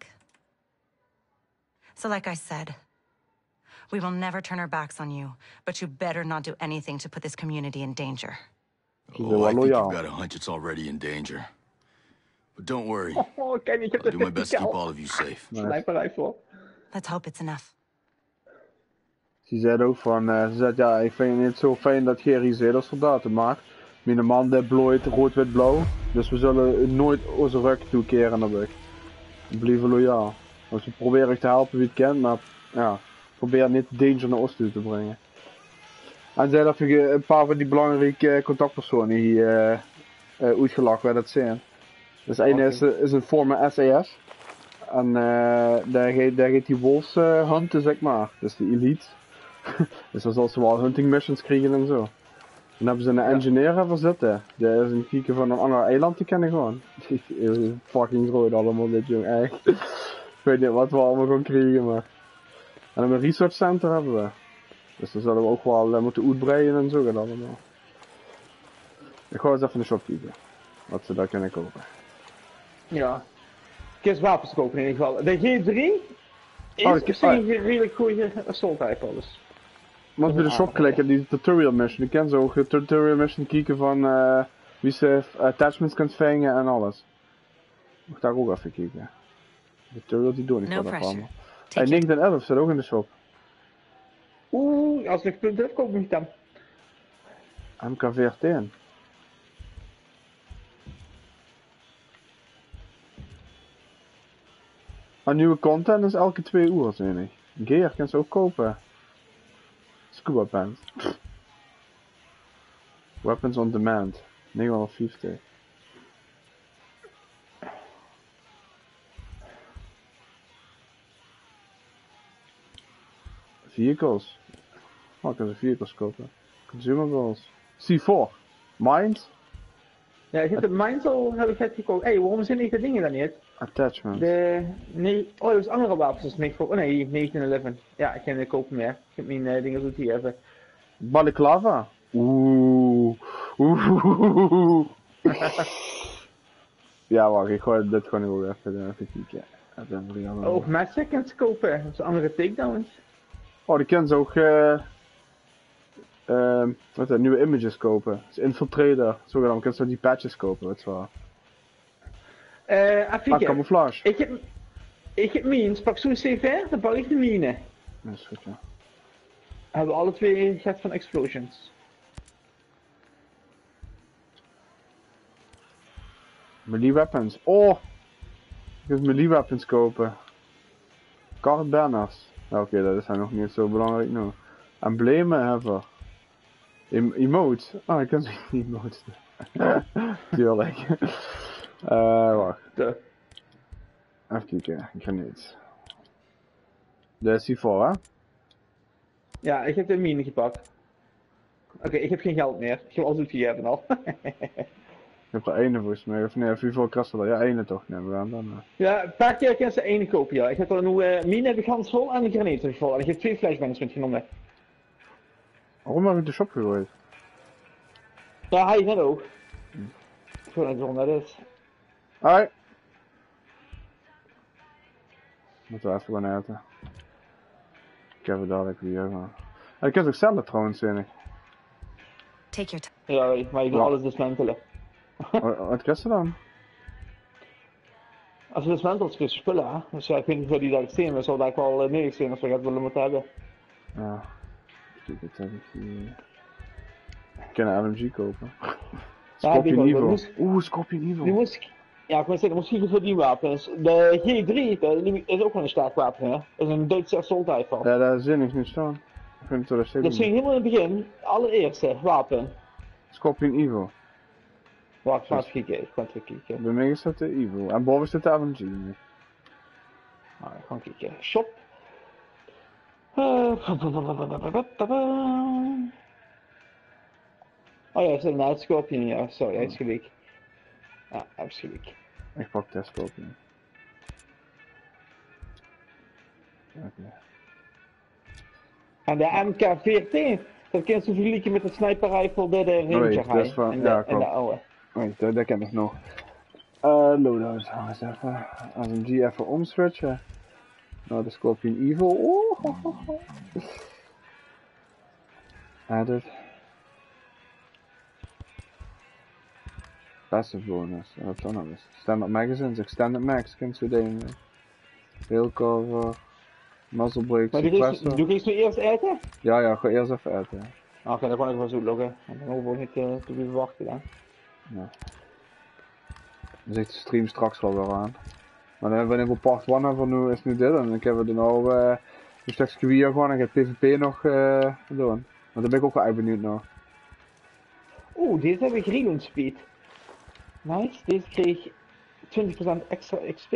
So like I said, we will never turn our backs on you, but you better not do anything to put this community in danger. Oh, I think you've got a hunch it's already in danger. But don't worry. Oh, Kenny, ik heb I'll do my best to keep all of you safe. Let's hope it's enough. Ze zei ook van, uh, ze zei ja, ik vind het zo fijn dat Gerry zedelsoldaten maakt. Mijn man die blooit rood, wit, blauw. Dus we zullen nooit onze rug toekeren naar weg. We blijven loyaal. Dus we proberen te helpen wie het kent, maar ja, probeer niet danger naar ons toe te brengen. En zei dat we een paar van die belangrijke contactpersonen hier uh, uh, uitgelachen werden dat zijn. Dus één is, is een former S A S. En uh, daar gaat daar die wolves uh, hunten, zeg maar. Dus de elite. Dus dan zal ze wel hunting missions krijgen en zo. Dan hebben ze een engineer even zitten. Die is een kieken van een ander eiland te kennen gewoon. Fucking rood allemaal dit jong, echt. Ik weet niet wat we allemaal gaan krijgen, maar. En dan een research center hebben we. Dus dan zullen we ook wel uh, moeten uitbreiden en zo gaan allemaal. Ik ga eens even in de shop kijken. Wat ze daar kunnen kopen. Ja. Kies wapens kopen in ieder geval. De G drie is oh, op zich een redelijk goede assault rifle dus. Moet bij de shop klikken, die tutorial mission. Je kent zo ook de tutorial mission kijken van uh, wie ze attachments kunt vangen en alles. Moet daar ook even kijken. De tutorial die doen ik wel allemaal. Hey, negen elf zit ook in de shop. Oeh, als ik punt heb, koop ik dan. M K veertien. Aan nieuwe content is elke twee uur, zeg ik. Gear kan ze ook kopen. Scuba pants. Weapons on demand. negenhonderdvijftig. Vehicles. Oh, ik kan ze vehicles kopen. Consumables. C vier. Mines. Ja, ik heb de mines al heb ik het gekocht. Hé, hey, waarom zijn die dingen dan niet? Attachments. De... Nee... Oh, dat is andere wapens als ik Oh nee, negentien elf. Ja, ik kan het kopen meer. Ik heb mijn uh, dingen zo hier even. Balaclava. Oeh. Oeh. Ja, wacht, ik gooi dit gewoon heel even, even kijken. Oh, maar seconds kopen. Dat is andere takedowns. Oh, die kunnen ze ook uh, uh, wat is nieuwe images kopen. Dus Infiltrator, zogenaamd, kunnen ze die patches kopen, weet je wel. Eh, uh, ah, camouflage. Ik heb, ik heb mines, pak zo'n C V R, dan pak ik de mine. Dat is goed, ja. Hebben we alle twee gehad van explosions. Melee weapons. Oh! Ik kan melee weapons kopen. Card banners. Ja, oké, okay, dat zijn nog niet zo belangrijk nu. Emblemen hebben. Em emotes. Ah, ik kan ze niet emotes doen. Tuurlijk. uh, wacht. De. Even kijken, ik ga niet. De is hiervoor, hè? Ja, ik heb de mine gepakt. Oké, okay, ik heb geen geld meer. Ik heb alles uitgegeven al. Ik heb er ene volgens mij, of nee, hoeveel krassen er? Ja, ene toch, nemen we aan dan. Uh. Ja, een paar keer kan ze één kopen, ja. Ik heb er nu, uh, mine heb ik gans vol en een granaat heb ik vol. En ik heb twee flashbangs metgenomen. Waarom heb ik de shop gegooid? Ja, hij net ook. Hm. Ik weet niet waarom dat is. Hoi! Moeten we even gaan eten. Ik heb het dadelijk weer, maar... En ik kan het ook zelf trouwens, vind ik. Take your time. Ja, maar ik wil ja. alles dismantelen. Wat kost ze dan? Als we dismantelt kun je spullen, hè. Dus ja, ik weet niet of die daar staan, maar zou daar wel uh, meer zijn als we dat willen moeten hebben. Ja. Kijk, dat heb ik hier. Ik kan een L M G kopen. Scorpion Evo. Moest... Oeh, Scorpion Evo. Die moest... Ja, ik moet zeggen, misschien voor die wapens. De G drie de, is ook wel een sterk wapen, hè. Dat is een Duitse assault rifle. Ja, daar zin ik niet staan. Ik vind het dat ging helemaal in het begin, allereerste wapen. Scorpion Evo. Wacht, ik ga even kijken, ik ga even kijken. Bij mij staat de Evo, en boven staat de L M G. Nou, ik ga kijken. Shop. Uh, oh ja, is er een Scorpion, ja, sorry, hij is gelijk. Ja, absoluut. Ik pak de Scorpion. Oké. Okay. En de M K veertien, dat kun je zo vergelijken met de sniper rifle bij de Ranger oh, wait, van, en, ja, de, en de oude. Wait, dat, dat ken ik nog. Uh, loadout, gaan we eens even. L M G even omswitchen. Nou, de Scorpion Evo. Oh, oh, oh, oh. Added. Passive bonus, wat dan nog eens. Standard magazines, extended max, kent u die? Railcover, muzzle brake, suppressor. Doe ik nu eerst eten? Ja, ja, ga eerst even eten. Oké, okay, dan kan ik wel zo loggen. En dan hoeven we niet uh, te blijven wachten dan. Ja. Dan zit de stream straks wel weer aan. Maar dan hebben we in part one hebben we nu, is nu dit en dan hebben we er nou uh, een stukje weer gewoon en ik heb PvP nog uh, doen. Want daar ben ik ook wel echt benieuwd naar. Oeh, deze heb ik reload speed. Nice, deze kreeg twintig procent extra X P.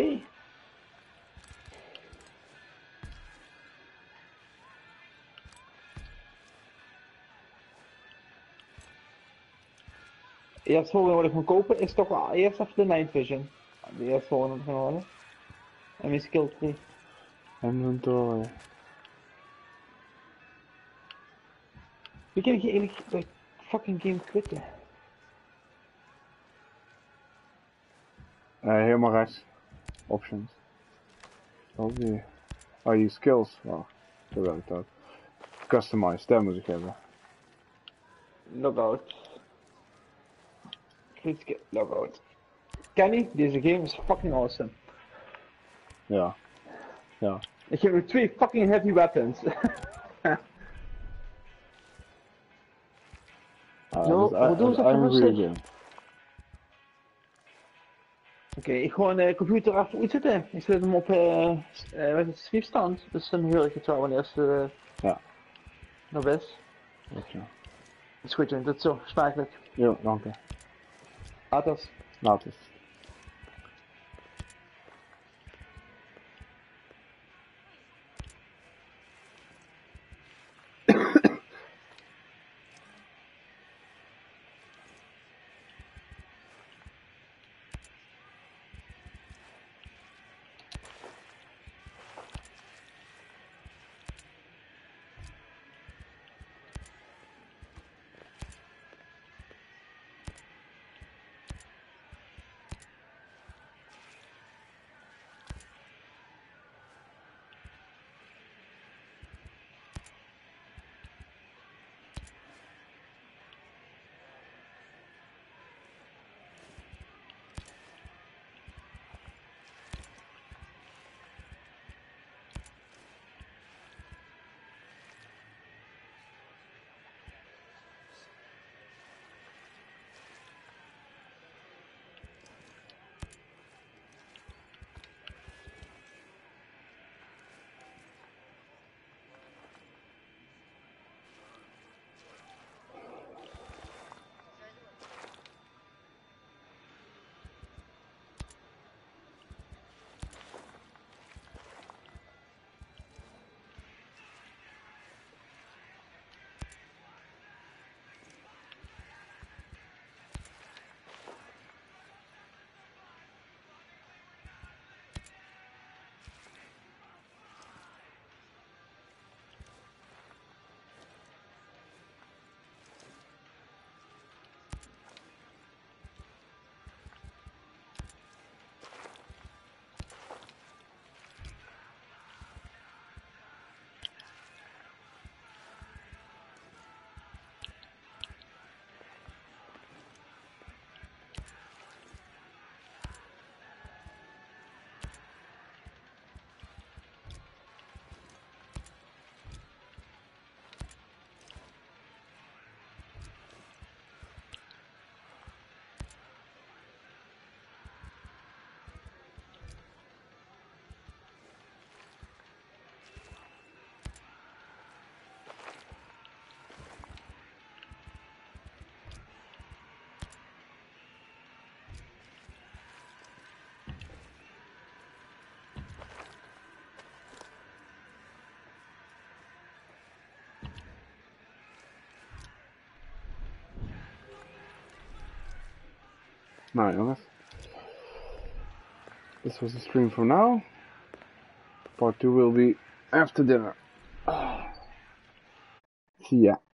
Eerst volgende wat ik moet kopen is toch wel eerst even de Night Vision. De eerste volgende gaan halen. En mijn skill tree. Inventory. Wie kan ik eigenlijk de fucking game quitten? Uh, helemaal rechts. Options. Oh, die. Oh, je skills. Wacht. Zo werkt dat. Customize, daar moet ik hebben. Logout. Skill logout. Kenny, deze game is fucking awesome. Ja. Ja. Ik heb nu twee fucking heavy weapons. Ah, Zo, dus hoe doen ze dat rustig? okay, ik gewoon de uh, computer achter uitzetten. Ik zet hem op uh, uh, met het schriftstand. Dus dan hoor ik het zo wanneer ze uh, ja. nog best. Okay. Dat is goed, dat is zo smakelijk. Ja, dank je. Later. Later. Nou jongens, this was the stream for now. Part two will be after dinner. See ya.